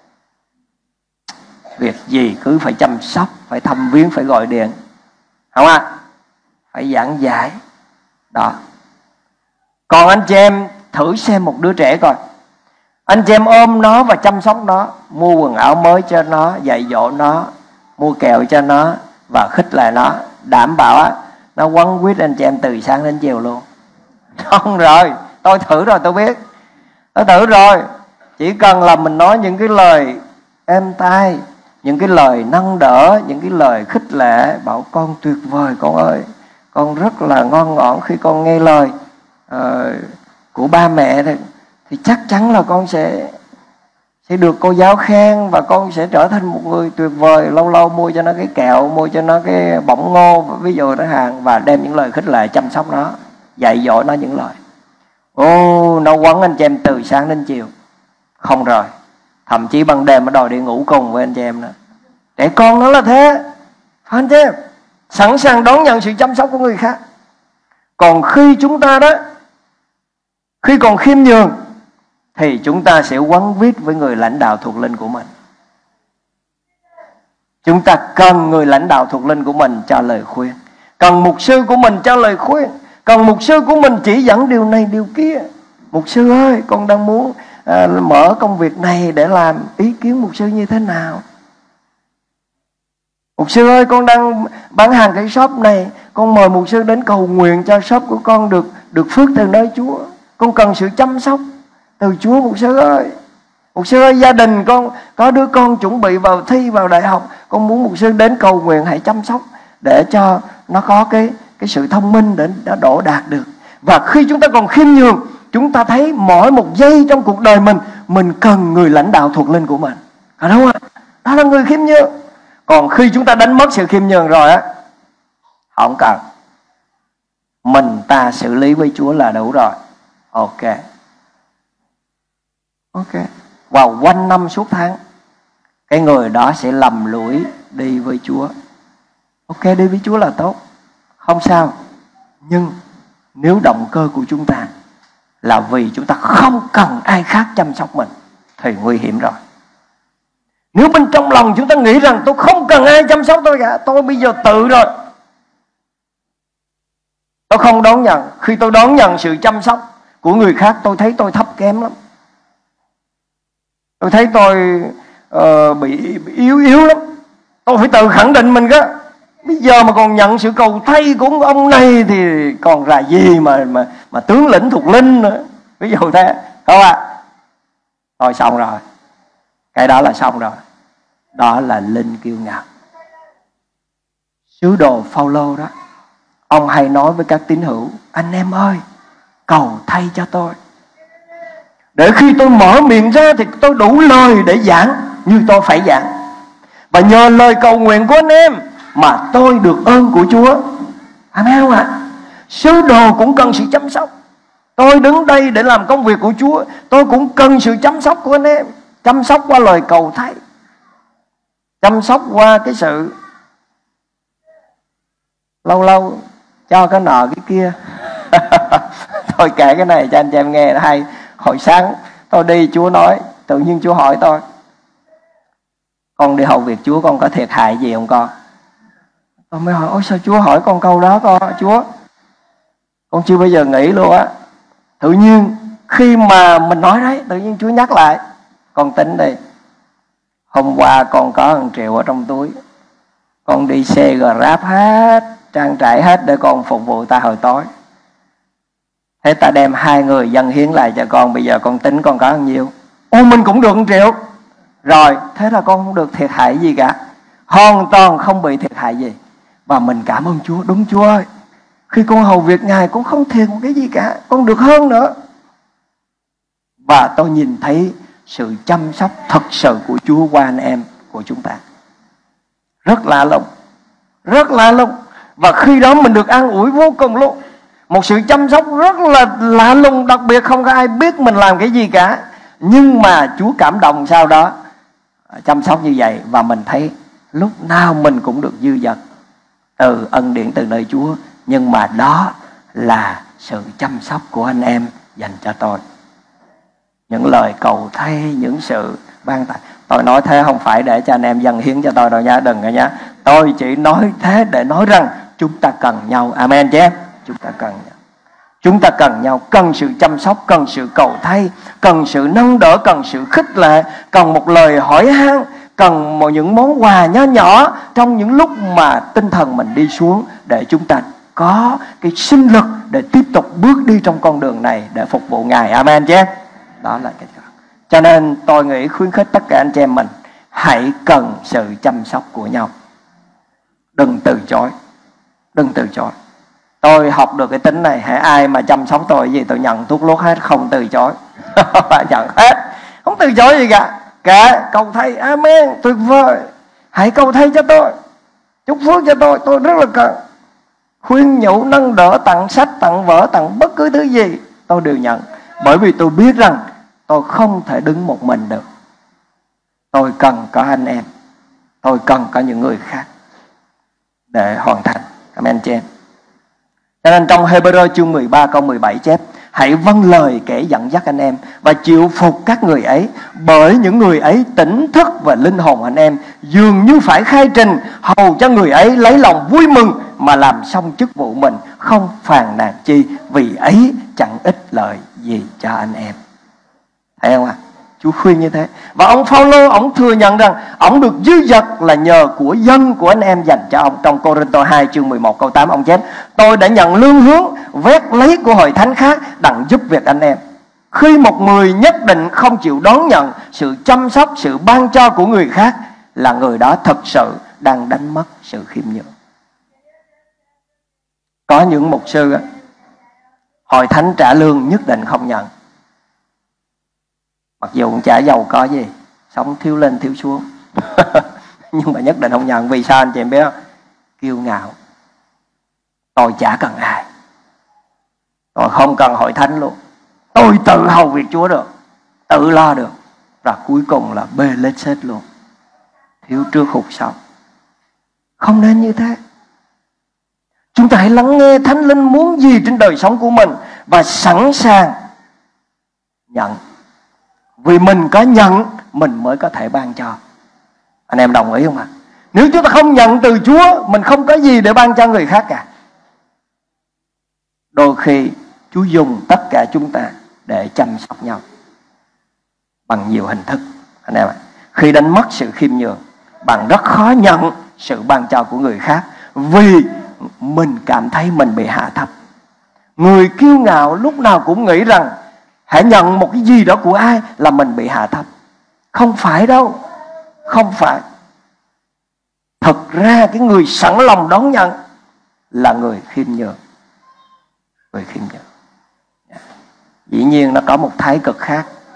Speaker 2: Việc gì cứ phải chăm sóc, phải thăm viếng, phải gọi điện, không à? Phải giảng giải. Đó. Còn anh chị em thử xem một đứa trẻ coi. Anh chị em ôm nó và chăm sóc nó, mua quần áo mới cho nó, dạy dỗ nó, mua kẹo cho nó và khích lệ nó, đảm bảo á, nó quấn quýt anh chị em từ sáng đến chiều luôn. Không rồi, tôi thử rồi tôi biết. Tôi thử rồi. Chỉ cần là mình nói những cái lời êm tai, những cái lời nâng đỡ, những cái lời khích lệ, bảo con tuyệt vời con ơi, con rất là ngon ngọt khi con nghe lời uh, của ba mẹ thì, thì chắc chắn là con sẽ sẽ được cô giáo khen, và con sẽ trở thành một người tuyệt vời. Lâu lâu mua cho nó cái kẹo, mua cho nó cái bỏng ngô, ví dụ đó hàng, và đem những lời khích lệ chăm sóc nó, dạy dỗ nó những lời. Ô, nó quấn anh chị em từ sáng đến chiều. Không rồi, thậm chí ban đêm nó đòi đi ngủ cùng với anh chị em nữa. Trẻ con nó là thế, phải anh chị em? Sẵn sàng đón nhận sự chăm sóc của người khác. Còn khi chúng ta đó, khi còn khiêm nhường, thì chúng ta sẽ quấn quýt với người lãnh đạo thuộc linh của mình. Chúng ta cần người lãnh đạo thuộc linh của mình cho lời khuyên, cần mục sư của mình cho lời khuyên, cần mục sư của mình chỉ dẫn điều này điều kia. Mục sư ơi, con đang muốn à, mở công việc này để làm, ý kiến mục sư như thế nào? Mục sư ơi, con đang bán hàng cái shop này, con mời mục sư đến cầu nguyện cho shop của con được được phước từ nơi Chúa. Con cần sự chăm sóc từ Chúa mục sư ơi. Mục sư ơi, gia đình con có đứa con chuẩn bị vào thi vào đại học, con muốn mục sư đến cầu nguyện hãy chăm sóc để cho nó có cái cái sự thông minh để nó đỗ đạt được. Và khi chúng ta còn khiêm nhường, chúng ta thấy mỗi một giây trong cuộc đời mình, mình cần người lãnh đạo thuộc linh của mình. Phải không ạ? Đó là người khiêm nhường. Còn khi chúng ta đánh mất sự khiêm nhường rồi á, không cần. Mình ta xử lý với Chúa là đủ rồi. Ok. Ok. Và wow, quanh năm suốt tháng, cái người đó sẽ lầm lũi đi với Chúa. Ok, đi với Chúa là tốt, không sao. Nhưng nếu động cơ của chúng ta là vì chúng ta không cần ai khác chăm sóc mình, thì nguy hiểm rồi. Nếu bên trong lòng chúng ta nghĩ rằng tôi không cần ai chăm sóc tôi cả, tôi bây giờ tự rồi, tôi không đón nhận. Khi tôi đón nhận sự chăm sóc của người khác, tôi thấy tôi thấp kém lắm. Tôi thấy tôi uh, bị, bị yếu yếu lắm. Tôi phải tự khẳng định mình đó. Bây giờ mà còn nhận sự cầu thay của ông này thì còn là gì mà mà mà tướng lĩnh thuộc linh nữa. Ví dụ thế, không ạ? À? Thôi xong rồi. Cái đó là xong rồi. Đó là linh kiêu ngạo. Sứ đồ Phaolô đó, ông hay nói với các tín hữu: anh em ơi, cầu thay cho tôi. để khi tôi mở miệng ra thì tôi đủ lời để giảng như tôi phải giảng. Và nhờ lời cầu nguyện của anh em mà tôi được ơn của Chúa. Amen không ạ? Sứ đồ cũng cần sự chăm sóc. Tôi đứng đây để làm công việc của Chúa, tôi cũng cần sự chăm sóc của anh em. Chăm sóc qua lời cầu thay, chăm sóc qua cái sự lâu lâu cho cái nọ cái kia. Tôi kể cái này cho anh chị em nghe nó hay. Hồi sáng tôi đi, Chúa nói, tự nhiên Chúa hỏi tôi: con đi hầu việc Chúa, con có thiệt hại gì không con? Tôi mới hỏi: ôi sao Chúa hỏi con câu đó con? Chúa, con chưa bao giờ nghĩ luôn á. Tự nhiên khi mà mình nói đấy, tự nhiên Chúa nhắc lại: con tính đi, hôm qua con có một triệu ở trong túi, con đi xe Grab hết, trang trải hết để con phục vụ ta hồi tối. Thế ta đem hai người dâng hiến lại cho con, bây giờ con tính con có bao nhiêu? Ô, mình cũng được một triệu. Rồi, thế là con không được thiệt hại gì cả, hoàn toàn không bị thiệt hại gì. Và mình cảm ơn Chúa. Đúng Chúa ơi, khi con hầu việc Ngài con không thiệt một cái gì cả, con được hơn nữa. Và tôi nhìn thấy sự chăm sóc thật sự của Chúa qua anh em của chúng ta. Rất lạ lùng, rất lạ lùng. Và khi đó mình được an ủi vô cùng luôn. Một sự chăm sóc rất là lạ lùng, đặc biệt không có ai biết mình làm cái gì cả. Nhưng mà Chúa cảm động sau đó chăm sóc như vậy. Và mình thấy lúc nào mình cũng được dư dật từ ân điển từ nơi Chúa. Nhưng mà đó là sự chăm sóc của anh em dành cho tôi. Những lời cầu thay, những sự ban tặng. Tôi nói thế không phải để cho anh em dâng hiến cho tôi đâu nha, đừng nha nhá. Tôi chỉ nói thế để nói rằng chúng ta cần nhau. Amen chứ em? Chúng ta cần nhau. Chúng ta cần nhau, cần sự chăm sóc, cần sự cầu thay, cần sự nâng đỡ, cần sự khích lệ, cần một lời hỏi han, cần một những món quà nhỏ nhỏ trong những lúc mà tinh thần mình đi xuống, để chúng ta có cái sinh lực để tiếp tục bước đi trong con đường này để phục vụ Ngài. Amen chứ em? Đó là cái đó. Cho nên tôi nghĩ khuyến khích tất cả anh chị em mình hãy cần sự chăm sóc của nhau. Đừng từ chối. Đừng từ chối. Tôi học được cái tính này, hãy ai mà chăm sóc tôi gì tôi nhận thuốc lút hết, không từ chối. Nhận hết, không từ chối gì cả. Cả cầu thay, amen, tuyệt vời, hãy cầu thay cho tôi, chúc phước cho tôi, tôi rất là cần. Khuyên nhủ, nâng đỡ, tặng sách, tặng vở, tặng bất cứ thứ gì tôi đều nhận. Bởi vì tôi biết rằng tôi không thể đứng một mình được. Tôi cần có anh em, tôi cần có những người khác để hoàn thành. Amen chị em. Cho nên trong Hebrew chương mười ba câu mười bảy chép: hãy vâng lời kẻ dẫn dắt anh em và chịu phục các người ấy, bởi những người ấy tỉnh thức và linh hồn anh em dường như phải khai trình, hầu cho người ấy lấy lòng vui mừng mà làm xong chức vụ mình, không phàn nàn chi, vì ấy chẳng ích lợi gì cho anh em. Thấy không ạ? À? Chúa khuyên như thế. Và ông Phaolô, ông thừa nhận rằng ông được dư dật là nhờ của dân của anh em dành cho ông. Trong Cô-rinh-tô hai chương mười một câu tám ông chép: tôi đã nhận lương hướng vét lấy của hội thánh khác đặng giúp việc anh em. Khi một người nhất định không chịu đón nhận sự chăm sóc, sự ban cho của người khác, là người đó thật sự đang đánh mất sự khiêm nhường. Có những mục sư hội thánh trả lương nhất định không nhận, mặc dù cũng chả giàu có gì, sống thiếu lên thiếu xuống. Nhưng mà nhất định không nhận. Vì sao anh chị em biết không? Kiêu ngạo. Tôi chả cần ai, tôi không cần hội thánh luôn, tôi tự hầu việc Chúa được, tự lo được. Và cuối cùng là bê lết xết luôn, thiếu trước hụt sau. Không nên như thế. Chúng ta hãy lắng nghe Thánh Linh muốn gì trên đời sống của mình và sẵn sàng nhận. Vì mình có nhận, mình mới có thể ban cho. Anh em đồng ý không ạ? Nếu chúng ta không nhận từ Chúa, mình không có gì để ban cho người khác cả. Đôi khi Chúa dùng tất cả chúng ta để chăm sóc nhau bằng nhiều hình thức. Anh em ạ, khi đánh mất sự khiêm nhường, bạn rất khó nhận sự ban cho của người khác, vì mình cảm thấy mình bị hạ thấp. Người kiêu ngạo lúc nào cũng nghĩ rằng hãy nhận một cái gì đó của ai là mình bị hạ thấp. Không phải đâu, không phải. Thật ra cái người sẵn lòng đón nhận là người khiêm nhường. Người khiêm nhường. Dĩ nhiên nó có một thái cực khác.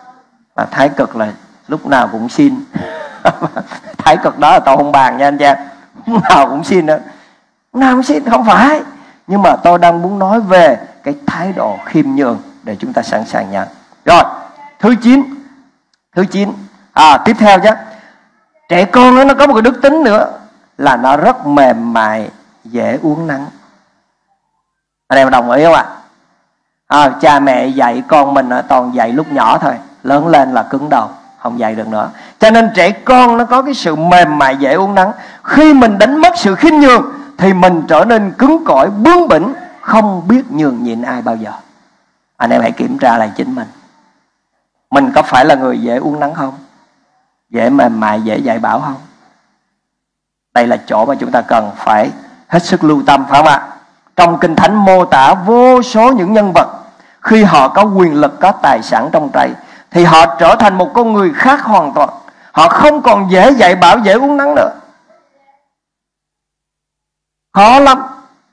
Speaker 2: À, thái cực là lúc nào cũng xin. Thái cực đó là tôi không bàn nha anh chị. Lúc nào cũng xin đó. Lúc nào cũng xin, không phải. Nhưng mà tôi đang muốn nói về cái thái độ khiêm nhường để chúng ta sẵn sàng nhận. Rồi, thứ chín. Thứ chín. À, tiếp theo chứ. Trẻ con đó, nó có một cái đức tính nữa là nó rất mềm mại, dễ uốn nắn. Anh em đồng ý không ạ? À, cha mẹ dạy con mình toàn dạy lúc nhỏ thôi, lớn lên là cứng đầu, không dạy được nữa. Cho nên trẻ con nó có cái sự mềm mại dễ uốn nắn. Khi mình đánh mất sự khiêm nhường thì mình trở nên cứng cỏi, bướng bỉnh, không biết nhường nhịn ai bao giờ. Anh em hãy kiểm tra lại chính mình. Mình có phải là người dễ uốn nắn không? Dễ mềm mại, dễ dạy bảo không? Đây là chỗ mà chúng ta cần phải hết sức lưu tâm, phải không ạ? Trong Kinh Thánh mô tả vô số những nhân vật khi họ có quyền lực, có tài sản trong tay thì họ trở thành một con người khác hoàn toàn. Họ không còn dễ dạy bảo, dễ uốn nắn nữa. Khó lắm.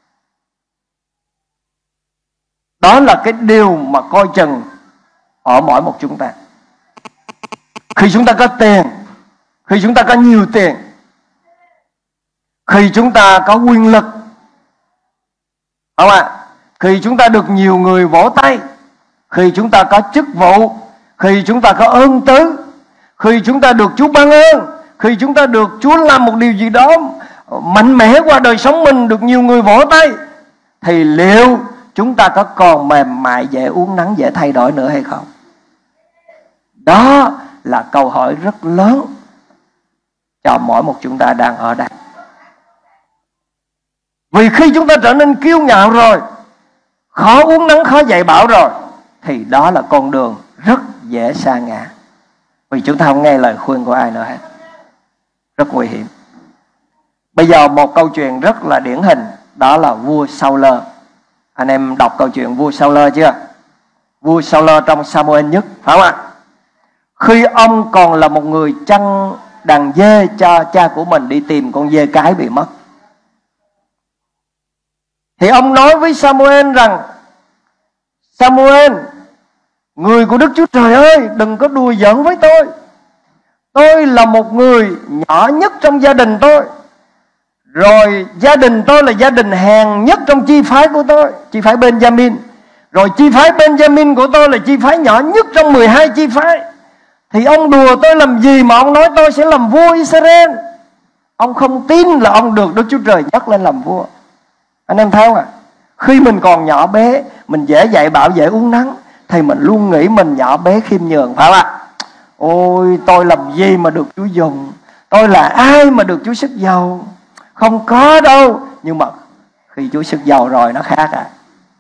Speaker 2: Đó là cái điều mà coi chừng ở mỗi một chúng ta. Khi chúng ta có tiền, khi chúng ta có nhiều tiền, khi chúng ta có quyền lực, không ạ? Khi chúng ta được nhiều người vỗ tay, khi chúng ta có chức vụ, khi chúng ta có ơn tứ, khi chúng ta được Chúa ban ơn, khi chúng ta được Chúa làm một điều gì đó mạnh mẽ qua đời sống mình, được nhiều người vỗ tay, thì liệu chúng ta có còn mềm mại, dễ uốn nắn, dễ thay đổi nữa hay không? Đó là câu hỏi rất lớn cho mỗi một chúng ta đang ở đây. Vì khi chúng ta trở nên kiêu ngạo rồi, khó uốn nắn, khó dạy bảo rồi, thì đó là con đường rất dễ sa ngã. Vì chúng ta không nghe lời khuyên của ai nữa hết. Rất nguy hiểm. Bây giờ một câu chuyện rất là điển hình, đó là vua Saul. Anh em đọc câu chuyện vua Saul chưa? Vua Saul trong Sa-mu-ên nhất, phải không ạ? Khi ông còn là một người chăn đàn dê cho cha của mình đi tìm con dê cái bị mất, thì ông nói với Sa-mu-ên rằng: Sa-mu-ên, người của Đức Chúa Trời ơi, đừng có đùa giỡn với tôi. Tôi là một người nhỏ nhất trong gia đình tôi. Rồi gia đình tôi là gia đình hèn nhất trong chi phái của tôi, chi phái Benjamin. Rồi chi phái Benjamin của tôi là chi phái nhỏ nhất trong mười hai chi phái. Thì ông đùa tôi làm gì mà ông nói tôi sẽ làm vua Israel? Ông không tin là ông được Đức Chúa Trời nhấc lên làm vua. Anh em thấy không ạ? Khi mình còn nhỏ bé, mình dễ dạy bảo, dễ uốn nắn, thì mình luôn nghĩ mình nhỏ bé khiêm nhường, phải không ạ? Ôi, tôi làm gì mà được Chúa dùng? Tôi là ai mà được Chúa sức giàu? Không có đâu. Nhưng mà khi Chúa sức giàu rồi nó khác ạ. À.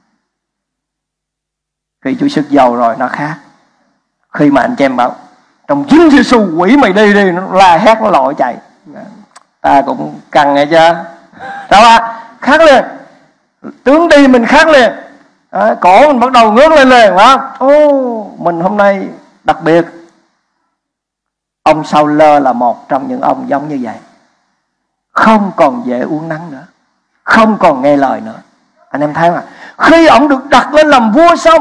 Speaker 2: Khi Chúa sức giàu rồi nó khác. Khi mà anh chị em bảo trong chính Giê-xu quỷ mày đi đi, nó la hét, nó lội chạy, ta cũng căng nghe chưa? Đâu ạ? Khác liền. Tướng đi mình khác liền. À, cổ mình bắt đầu ngước lên liền, phải không? Ô, mình hôm nay đặc biệt. Ông Saul là một trong những ông giống như vậy. Không còn dễ uốn nắn nữa, không còn nghe lời nữa. Anh em thấy không? Khi ông được đặt lên làm vua xong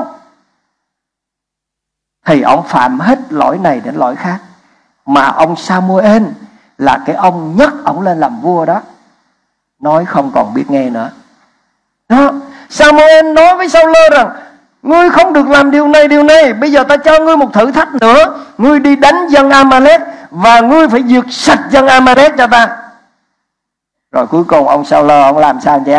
Speaker 2: thì ông phạm hết lỗi này đến lỗi khác. Mà ông Sa-mu-ên là cái ông nhấc ông lên làm vua đó, nói không còn biết nghe nữa. Đó, Sa-mu-ên nói với Saul rằng: ngươi không được làm điều này điều này. Bây giờ ta cho ngươi một thử thách nữa. Ngươi đi đánh dân A-ma-lét và ngươi phải diệt sạch dân A-ma-lét cho ta. Rồi cuối cùng ông Saul ông làm sao vậy?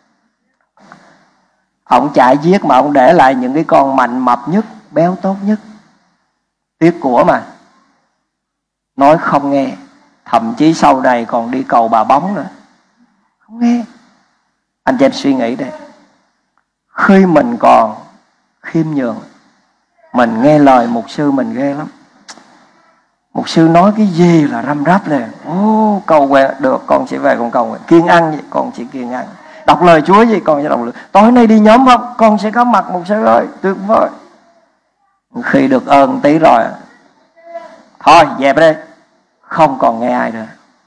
Speaker 2: Ông chạy giết mà ông để lại những cái con mạnh mập nhất, béo tốt nhất. Tiếc của mà. Nói không nghe. Thậm chí sau này còn đi cầu bà bóng nữa. Không nghe. Anh chị em suy nghĩ đây. Khi mình còn khiêm nhường, mình nghe lời mục sư mình ghê lắm. Mục sư nói cái gì là răm rắp liền. Ô, cầu nguyện được, con sẽ về con cầu nguyện. Kiêng ăn gì, con chỉ kiêng ăn. Đọc lời Chúa gì, con sẽ đọc lời. Tối nay đi nhóm không, con sẽ có mặt mục sư ơi, tuyệt vời. Khi được ơn tí rồi, thôi dẹp đi, không còn nghe ai nữa,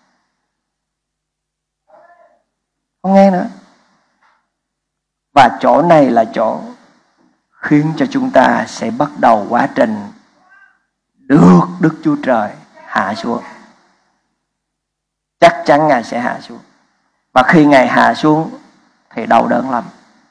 Speaker 2: không nghe nữa. Và chỗ này là chỗ khiến cho chúng ta sẽ bắt đầu quá trình được Đức Chúa Trời hạ xuống. Chắc chắn Ngài sẽ hạ xuống. Và khi Ngài hạ xuống thì đau đớn lắm.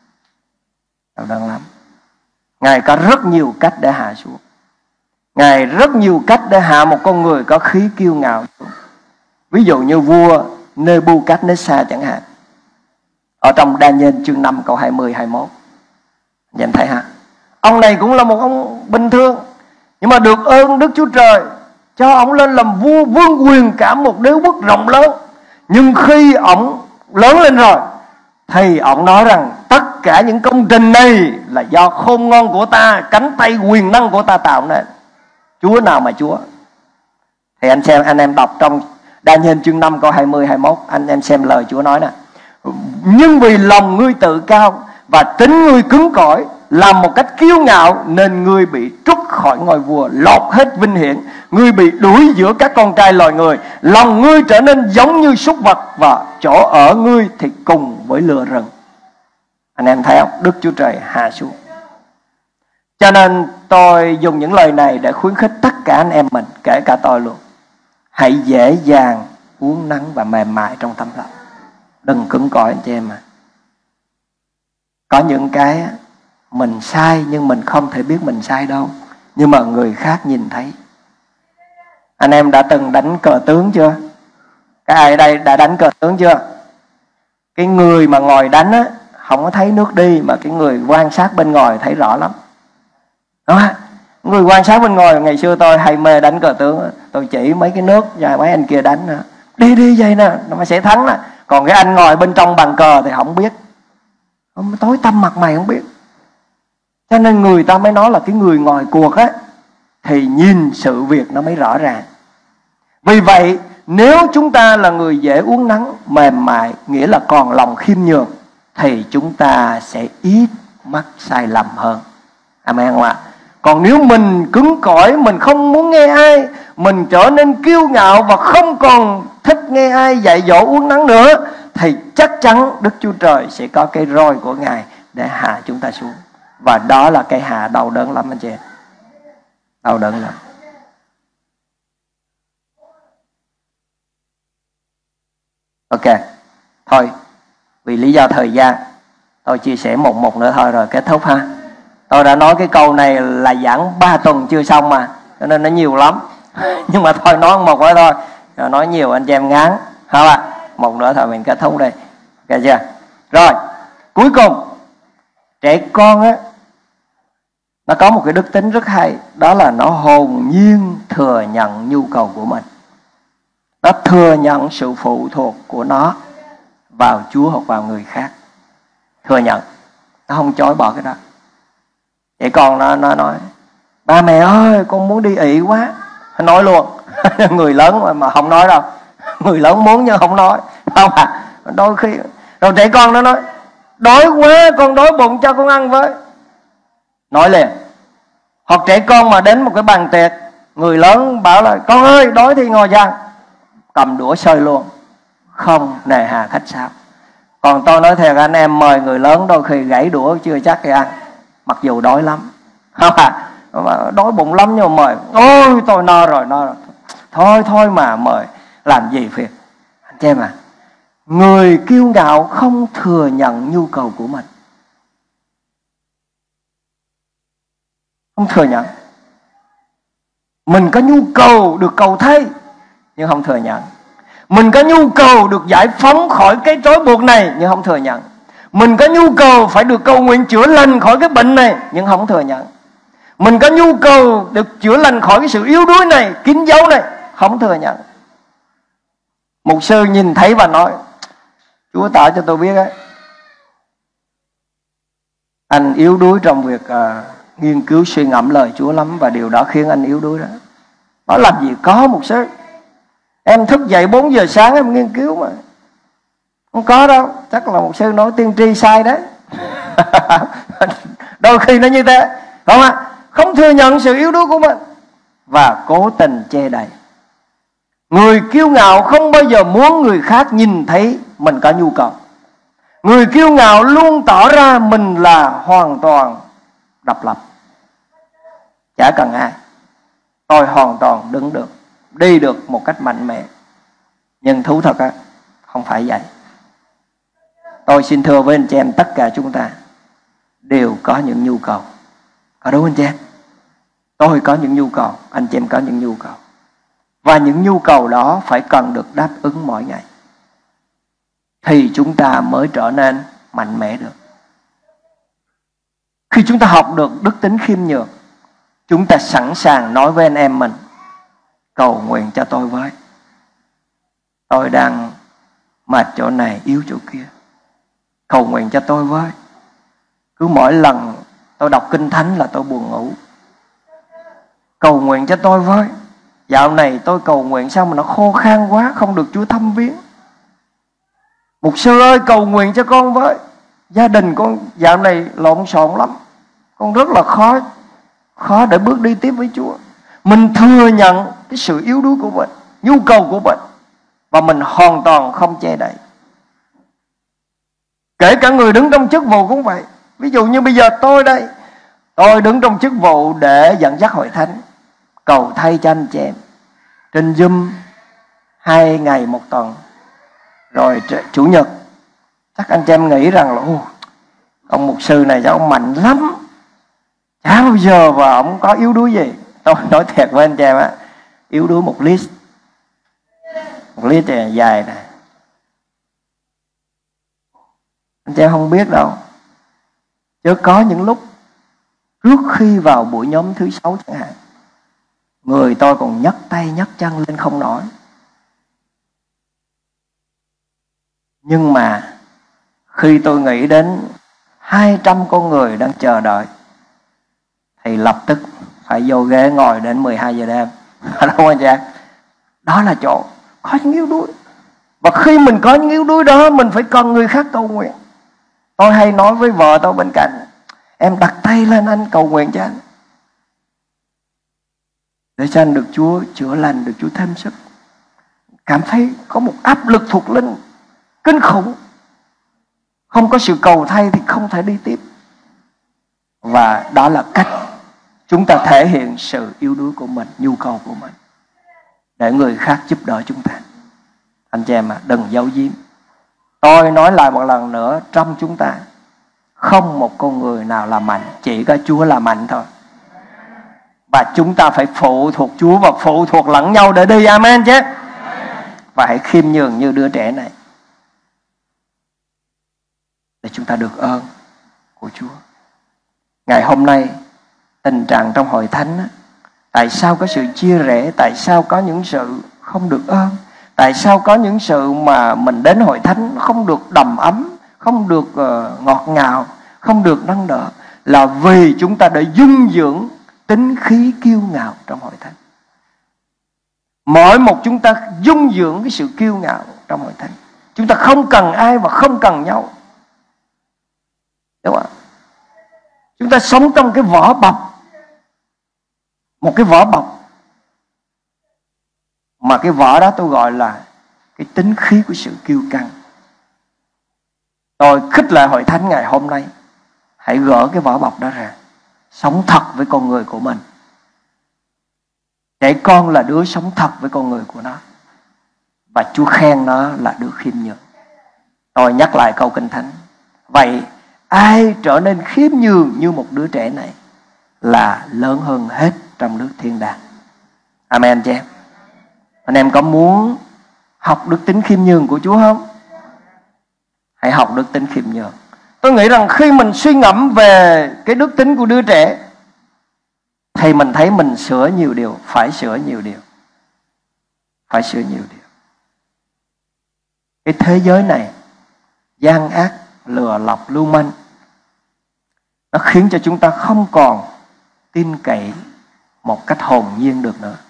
Speaker 2: Đau đớn lắm. Ngài có rất nhiều cách để hạ xuống. Ngài rất nhiều cách để hạ một con người có khí kiêu ngạo xuống. Ví dụ như vua Nebuchadnezzar chẳng hạn. Ở trong Daniel chương năm câu hai mươi hai mươi mốt. Anh thấy ha. Ông này cũng là một ông bình thường, nhưng mà được ơn Đức Chúa Trời cho ông lên làm vua vương quyền cả một đế quốc rộng lớn. Nhưng khi ông lớn lên rồi thì ông nói rằng tất cả những công trình này là do khôn ngoan của ta, cánh tay quyền năng của ta tạo nên. Chúa nào mà Chúa? Thì anh xem, anh em đọc trong Daniel chương năm câu hai mươi hai mươi mốt, anh em xem lời Chúa nói nè. Nhưng vì lòng ngươi tự cao và tính ngươi cứng cỏi, làm một cách kiêu ngạo, nên ngươi bị trút khỏi ngôi vua, lột hết vinh hiển. Ngươi bị đuổi giữa các con trai loài người. Lòng ngươi trở nên giống như súc vật, và chỗ ở ngươi thì cùng với lửa rừng. Anh em thấy không? Đức Chúa Trời hạ xuống. Cho nên tôi dùng những lời này để khuyến khích tất cả anh em mình, kể cả tôi luôn. Hãy dễ dàng uốn nắn và mềm mại trong tâm lòng. Đừng cứng cỏi anh chị em mà. Có những cái mình sai nhưng mình không thể biết mình sai đâu, nhưng mà người khác nhìn thấy. Anh em đã từng đánh cờ tướng chưa? Cái ai ở đây đã đánh cờ tướng chưa? Cái người mà ngồi đánh á, không có thấy nước đi, mà cái người quan sát bên ngoài thấy rõ lắm. Đó, người quan sát bên ngoài. Ngày xưa tôi hay mê đánh cờ tướng, tôi chỉ mấy cái nước và mấy anh kia đánh, đi đi vậy nè, nó sẽ thắng nè. Còn cái anh ngồi bên trong bàn cờ thì không biết, không, tối tăm mặt mày không biết. Cho nên người ta mới nói là cái người ngoài cuộc á thì nhìn sự việc nó mới rõ ràng. Vì vậy nếu chúng ta là người dễ uốn nắn, mềm mại, nghĩa là còn lòng khiêm nhường, thì chúng ta sẽ ít mắc sai lầm hơn. Amen không ạ? Còn nếu mình cứng cỏi, mình không muốn nghe ai, mình trở nên kiêu ngạo và không còn thích nghe ai dạy dỗ uốn nắn nữa, thì chắc chắn Đức Chúa Trời sẽ có cái roi của Ngài để hạ chúng ta xuống. Và đó là cái hạ đau đớn lắm anh chị. Đau đớn lắm. Ok, thôi vì lý do thời gian tôi chia sẻ một một nữa thôi rồi kết thúc ha. Tôi đã nói cái câu này là giảng ba tuần chưa xong mà, cho nên nó nhiều lắm. Nhưng mà thôi nói một cái thôi, rồi nói nhiều anh chị em ngán, không ạ? À? Một nữa thôi mình kết thúc đây, ok chưa? Rồi cuối cùng, trẻ con á, nó có một cái đức tính rất hay, đó là nó hồn nhiên thừa nhận nhu cầu của mình. Nó thừa nhận sự phụ thuộc của nó vào Chúa hoặc vào người khác. Thừa nhận, nó không chối bỏ cái đó. Trẻ con nó, nó nói ba mẹ ơi con muốn đi ị quá, nó nói luôn. Người lớn mà, mà không nói đâu. Người lớn muốn nhưng không nói, không à? Đôi khi rồi trẻ con nó nói đói quá, con đói bụng cho con ăn với, nói liền. Hoặc trẻ con mà đến một cái bàn tiệc, người lớn bảo là con ơi đói thì ngồi ra, cầm đũa xơi luôn, không nề hà khách sáo. Còn tôi nói thiệt anh em, mời người lớn đôi khi gãy đũa chưa chắc thì ăn, mặc dù đói lắm, không à? Đói bụng lắm nhưng mà mời, ôi tôi no rồi, no rồi, thôi thôi mà mời làm gì phiền. Anh chị em à, người kiêu ngạo không thừa nhận nhu cầu của mình, không thừa nhận. Mình có nhu cầu được cầu thay nhưng không thừa nhận. Mình có nhu cầu được giải phóng khỏi cái trói buộc này nhưng không thừa nhận. Mình có nhu cầu phải được cầu nguyện chữa lành khỏi cái bệnh này nhưng không thừa nhận. Mình có nhu cầu được chữa lành khỏi cái sự yếu đuối này, kín dấu này, không thừa nhận. Mục sư nhìn thấy và nói Chúa tỏ cho tôi biết ấy, anh yếu đuối trong việc uh, nghiên cứu suy ngẫm lời Chúa lắm, và điều đó khiến anh yếu đuối đó. Nó làm gì có mục sư, em thức dậy bốn giờ sáng em nghiên cứu mà. Không có đâu, chắc là mục sư nói tiên tri sai đấy. Đôi khi nó như thế, không ạ? Không thừa nhận sự yếu đuối của mình và cố tình che đậy. Người kiêu ngạo không bao giờ muốn người khác nhìn thấy mình có nhu cầu. Người kiêu ngạo luôn tỏ ra mình là hoàn toàn độc lập, chả cần ai. tôi hoàn toàn đứng được, đi được một cách mạnh mẽ. Nhưng thú thật á, không phải vậy. Tôi xin thưa với anh chị em, tất cả chúng ta đều có những nhu cầu. Có đúng anh chị em? Tôi có những nhu cầu, anh chị em có những nhu cầu. Và những nhu cầu đó phải cần được đáp ứng mỗi ngày, thì chúng ta mới trở nên mạnh mẽ được. Khi chúng ta học được đức tính khiêm nhường, chúng ta sẵn sàng nói với anh em mình: cầu nguyện cho tôi với, tôi đang mệt chỗ này, yếu chỗ kia, cầu nguyện cho tôi với. Cứ mỗi lần tôi đọc kinh thánh là tôi buồn ngủ, cầu nguyện cho tôi với. Dạo này tôi cầu nguyện sao mà nó khô khan quá, không được Chúa thăm viếng. Mục sư ơi, cầu nguyện cho con với, gia đình con dạo này lộn xộn lắm, con rất là khó khó để bước đi tiếp với Chúa. Mình thừa nhận cái sự yếu đuối của mình, nhu cầu của mình, và mình hoàn toàn không che đậy. Kể cả người đứng trong chức vụ cũng vậy. Ví dụ như bây giờ tôi đây, tôi đứng trong chức vụ để dẫn dắt hội thánh, cầu thay cho anh chị em trên Zoom hai ngày một tuần. Rồi chủ nhật chắc anh chị em nghĩ rằng là ông mục sư này sao ông mạnh lắm, chả bao giờ và ông có yếu đuối gì. Tôi nói thiệt với anh chị em á, yếu đuối một list, một list này dài này, anh chị em không biết đâu. Chứ có những lúc trước khi vào buổi nhóm thứ sáu chẳng hạn, người tôi còn nhấc tay nhấc chân lên không nổi. Nhưng mà khi tôi nghĩ đến hai trăm con người đang chờ đợi, thì lập tức phải vô ghế ngồi đến mười hai giờ đêm. Đúng không anh chị? Đó là chỗ có những yếu đuối. Và khi mình có những yếu đuối đó, mình phải cần người khác cầu nguyện. Tôi hay nói với vợ tôi bên cạnh: em đặt tay lên anh cầu nguyện cho anh, để cho anh được Chúa chữa lành, được Chúa thêm sức. Cảm thấy có một áp lực thuộc linh kinh khủng. Không có sự cầu thay thì không thể đi tiếp. Và đó là cách chúng ta thể hiện sự yếu đuối của mình, nhu cầu của mình, để người khác giúp đỡ chúng ta. Anh chị em à, đừng giấu giếm. Tôi nói lại một lần nữa, trong chúng ta không một con người nào là mạnh, chỉ có Chúa là mạnh thôi. Và chúng ta phải phụ thuộc Chúa và phụ thuộc lẫn nhau để đi. Amen chứ. Và hãy khiêm nhường như đứa trẻ này, để chúng ta được ơn của Chúa. Ngày hôm nay tình trạng trong hội thánh á, tại sao có sự chia rẽ, tại sao có những sự không được ơn, tại sao có những sự mà mình đến hội thánh không được đầm ấm, không được uh, ngọt ngào, không được nâng đỡ, là vì chúng ta đã dung dưỡng tính khí kiêu ngạo trong hội thánh. Mỗi một chúng ta dung dưỡng cái sự kiêu ngạo trong hội thánh. Chúng ta không cần ai và không cần nhau, đúng không? Chúng ta sống trong cái vỏ bọc, một cái vỏ bọc mà cái vỏ đó tôi gọi là cái tính khí của sự kiêu căng. Tôi khích lệ hội thánh ngày hôm nay, hãy gỡ cái vỏ bọc đó ra, sống thật với con người của mình. Trẻ con là đứa sống thật với con người của nó, và Chúa khen nó là đứa khiêm nhường. Tôi nhắc lại câu Kinh Thánh: vậy ai trở nên khiêm nhường như một đứa trẻ này là lớn hơn hết trong nước thiên đàng. Amen chị em. Anh em có muốn học đức tính khiêm nhường của Chúa không? Hãy học đức tính khiêm nhường. Tôi nghĩ rằng khi mình suy ngẫm về cái đức tính của đứa trẻ, thì mình thấy mình sửa nhiều điều, phải sửa nhiều điều. Phải sửa nhiều điều. Cái thế giới này gian ác, lừa lọc, lưu manh, nó khiến cho chúng ta không còn tin cậy một cách hồn nhiên được nữa.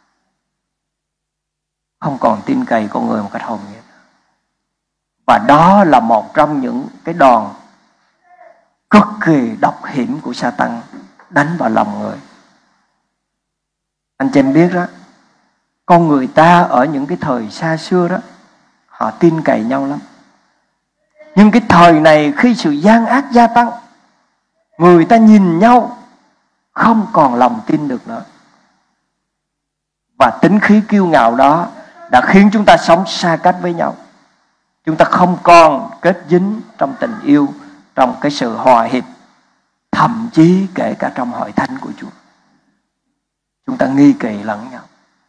Speaker 2: Không còn tin cậy con người một cách hồn nhiên. Và đó là một trong những cái đòn cực kỳ độc hiểm của Sa-tan đánh vào lòng người. Anh chị em biết đó, con người ta ở những cái thời xa xưa đó, họ tin cậy nhau lắm. Nhưng cái thời này khi sự gian ác gia tăng, người ta nhìn nhau không còn lòng tin được nữa. Và tính khí kiêu ngạo đó đã khiến chúng ta sống xa cách với nhau. Chúng ta không còn kết dính trong tình yêu, trong cái sự hòa hiệp, thậm chí kể cả trong hội thánh của Chúa. Chúng ta nghi kỵ lẫn nhau,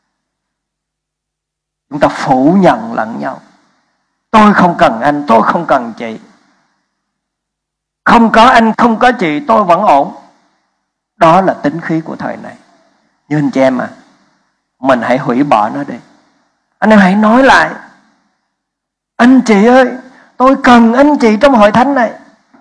Speaker 2: chúng ta phủ nhận lẫn nhau. Tôi không cần anh, tôi không cần chị. Không có anh, không có chị, tôi vẫn ổn. Đó là tính khí của thời này. Nhưng anh chị em à, mình hãy hủy bỏ nó đi. Anh em hãy nói lại: anh chị ơi, tôi cần anh chị trong hội thánh này.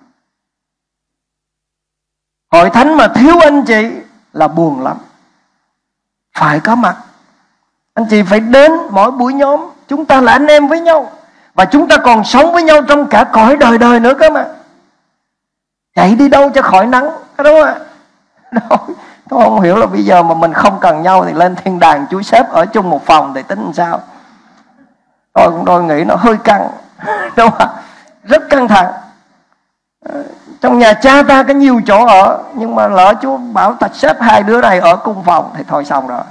Speaker 2: Hội thánh mà thiếu anh chị là buồn lắm. Phải có mặt. Anh chị phải đến mỗi buổi nhóm. Chúng ta là anh em với nhau, và chúng ta còn sống với nhau trong cả cõi đời đời nữa cơ mà. Chạy đi đâu cho khỏi nắng, đúng không ạ? Đâu, tôi không hiểu là bây giờ mà mình không cần nhau thì lên thiên đàng Chúa xếp ở chung một phòng thì tính làm sao? Tôi cũng đôi nghĩ nó hơi căng, đúng không? Rất căng thẳng. Trong nhà cha ta có nhiều chỗ ở, nhưng mà lỡ Chúa bảo ta xếp hai đứa này ở cùng phòng thì thôi xong rồi.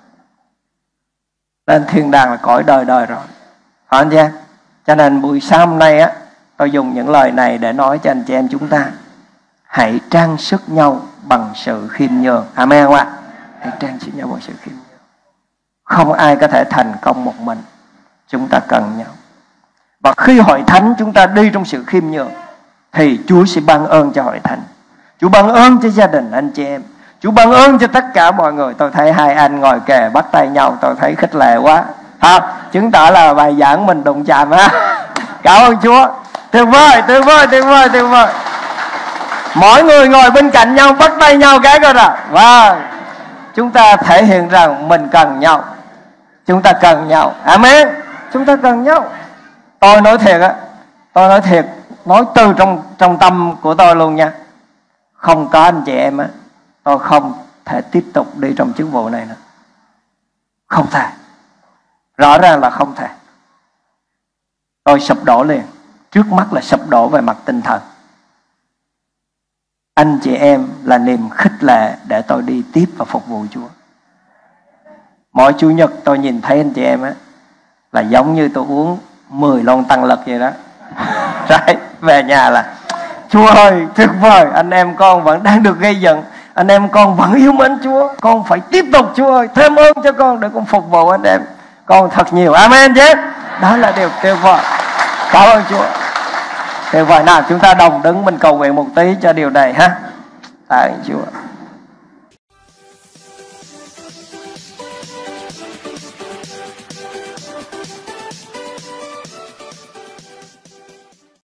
Speaker 2: Lên thiên đàng là cõi đời đời rồi. Hả anh chị em? Cho nên buổi sáng hôm nay á, tôi dùng những lời này để nói cho anh chị em chúng ta: hãy trang sức nhau bằng sự khiêm nhường. Amen không ạ? Hãy trang sức nhau bằng sự khiêm nhường. Không ai có thể thành công một mình. Chúng ta cần nhau. Và khi hội thánh chúng ta đi trong sự khiêm nhường thì Chúa sẽ ban ơn cho hội thánh. Chúa ban ơn cho gia đình anh chị em. Chúa ban ơn cho tất cả mọi người. Tôi thấy hai anh ngồi kề bắt tay nhau, tôi thấy khích lệ quá. À, chứng tỏ là bài giảng mình đụng chạm á. Cảm ơn Chúa. Tuyệt vời, tuyệt vời, tuyệt vời, tuyệt vời. Mỗi người ngồi bên cạnh nhau, bắt tay nhau cái coi nào. Và chúng ta thể hiện rằng mình cần nhau. Chúng ta cần nhau. Amen. Chúng ta cần nhau. Tôi nói thiệt á, tôi nói thiệt, nói từ trong trong tâm của tôi luôn nha. Không có anh chị em á, tôi không thể tiếp tục đi trong chức vụ này nữa. Không thể. Rõ ràng là không thể. Tôi sụp đổ liền. Trước mắt là sụp đổ về mặt tinh thần. Anh chị em là niềm khích lệ để tôi đi tiếp và phục vụ Chúa. Mỗi Chủ nhật tôi nhìn thấy anh chị em á, là giống như tôi uống mười lon tăng lực vậy đó. Right. Về nhà là: Chúa ơi, tuyệt vời, anh em con vẫn đang được gây dựng, anh em con vẫn yêu mến Chúa, con phải tiếp tục Chúa ơi, thêm ơn cho con để con phục vụ anh em con thật nhiều. Amen chứ. Đó là điều tuyệt vời. Cảm ơn Chúa. Tuyệt vời. Nào chúng ta đồng đứng mình cầu nguyện một tí cho điều này ha. Tạ ơn Chúa.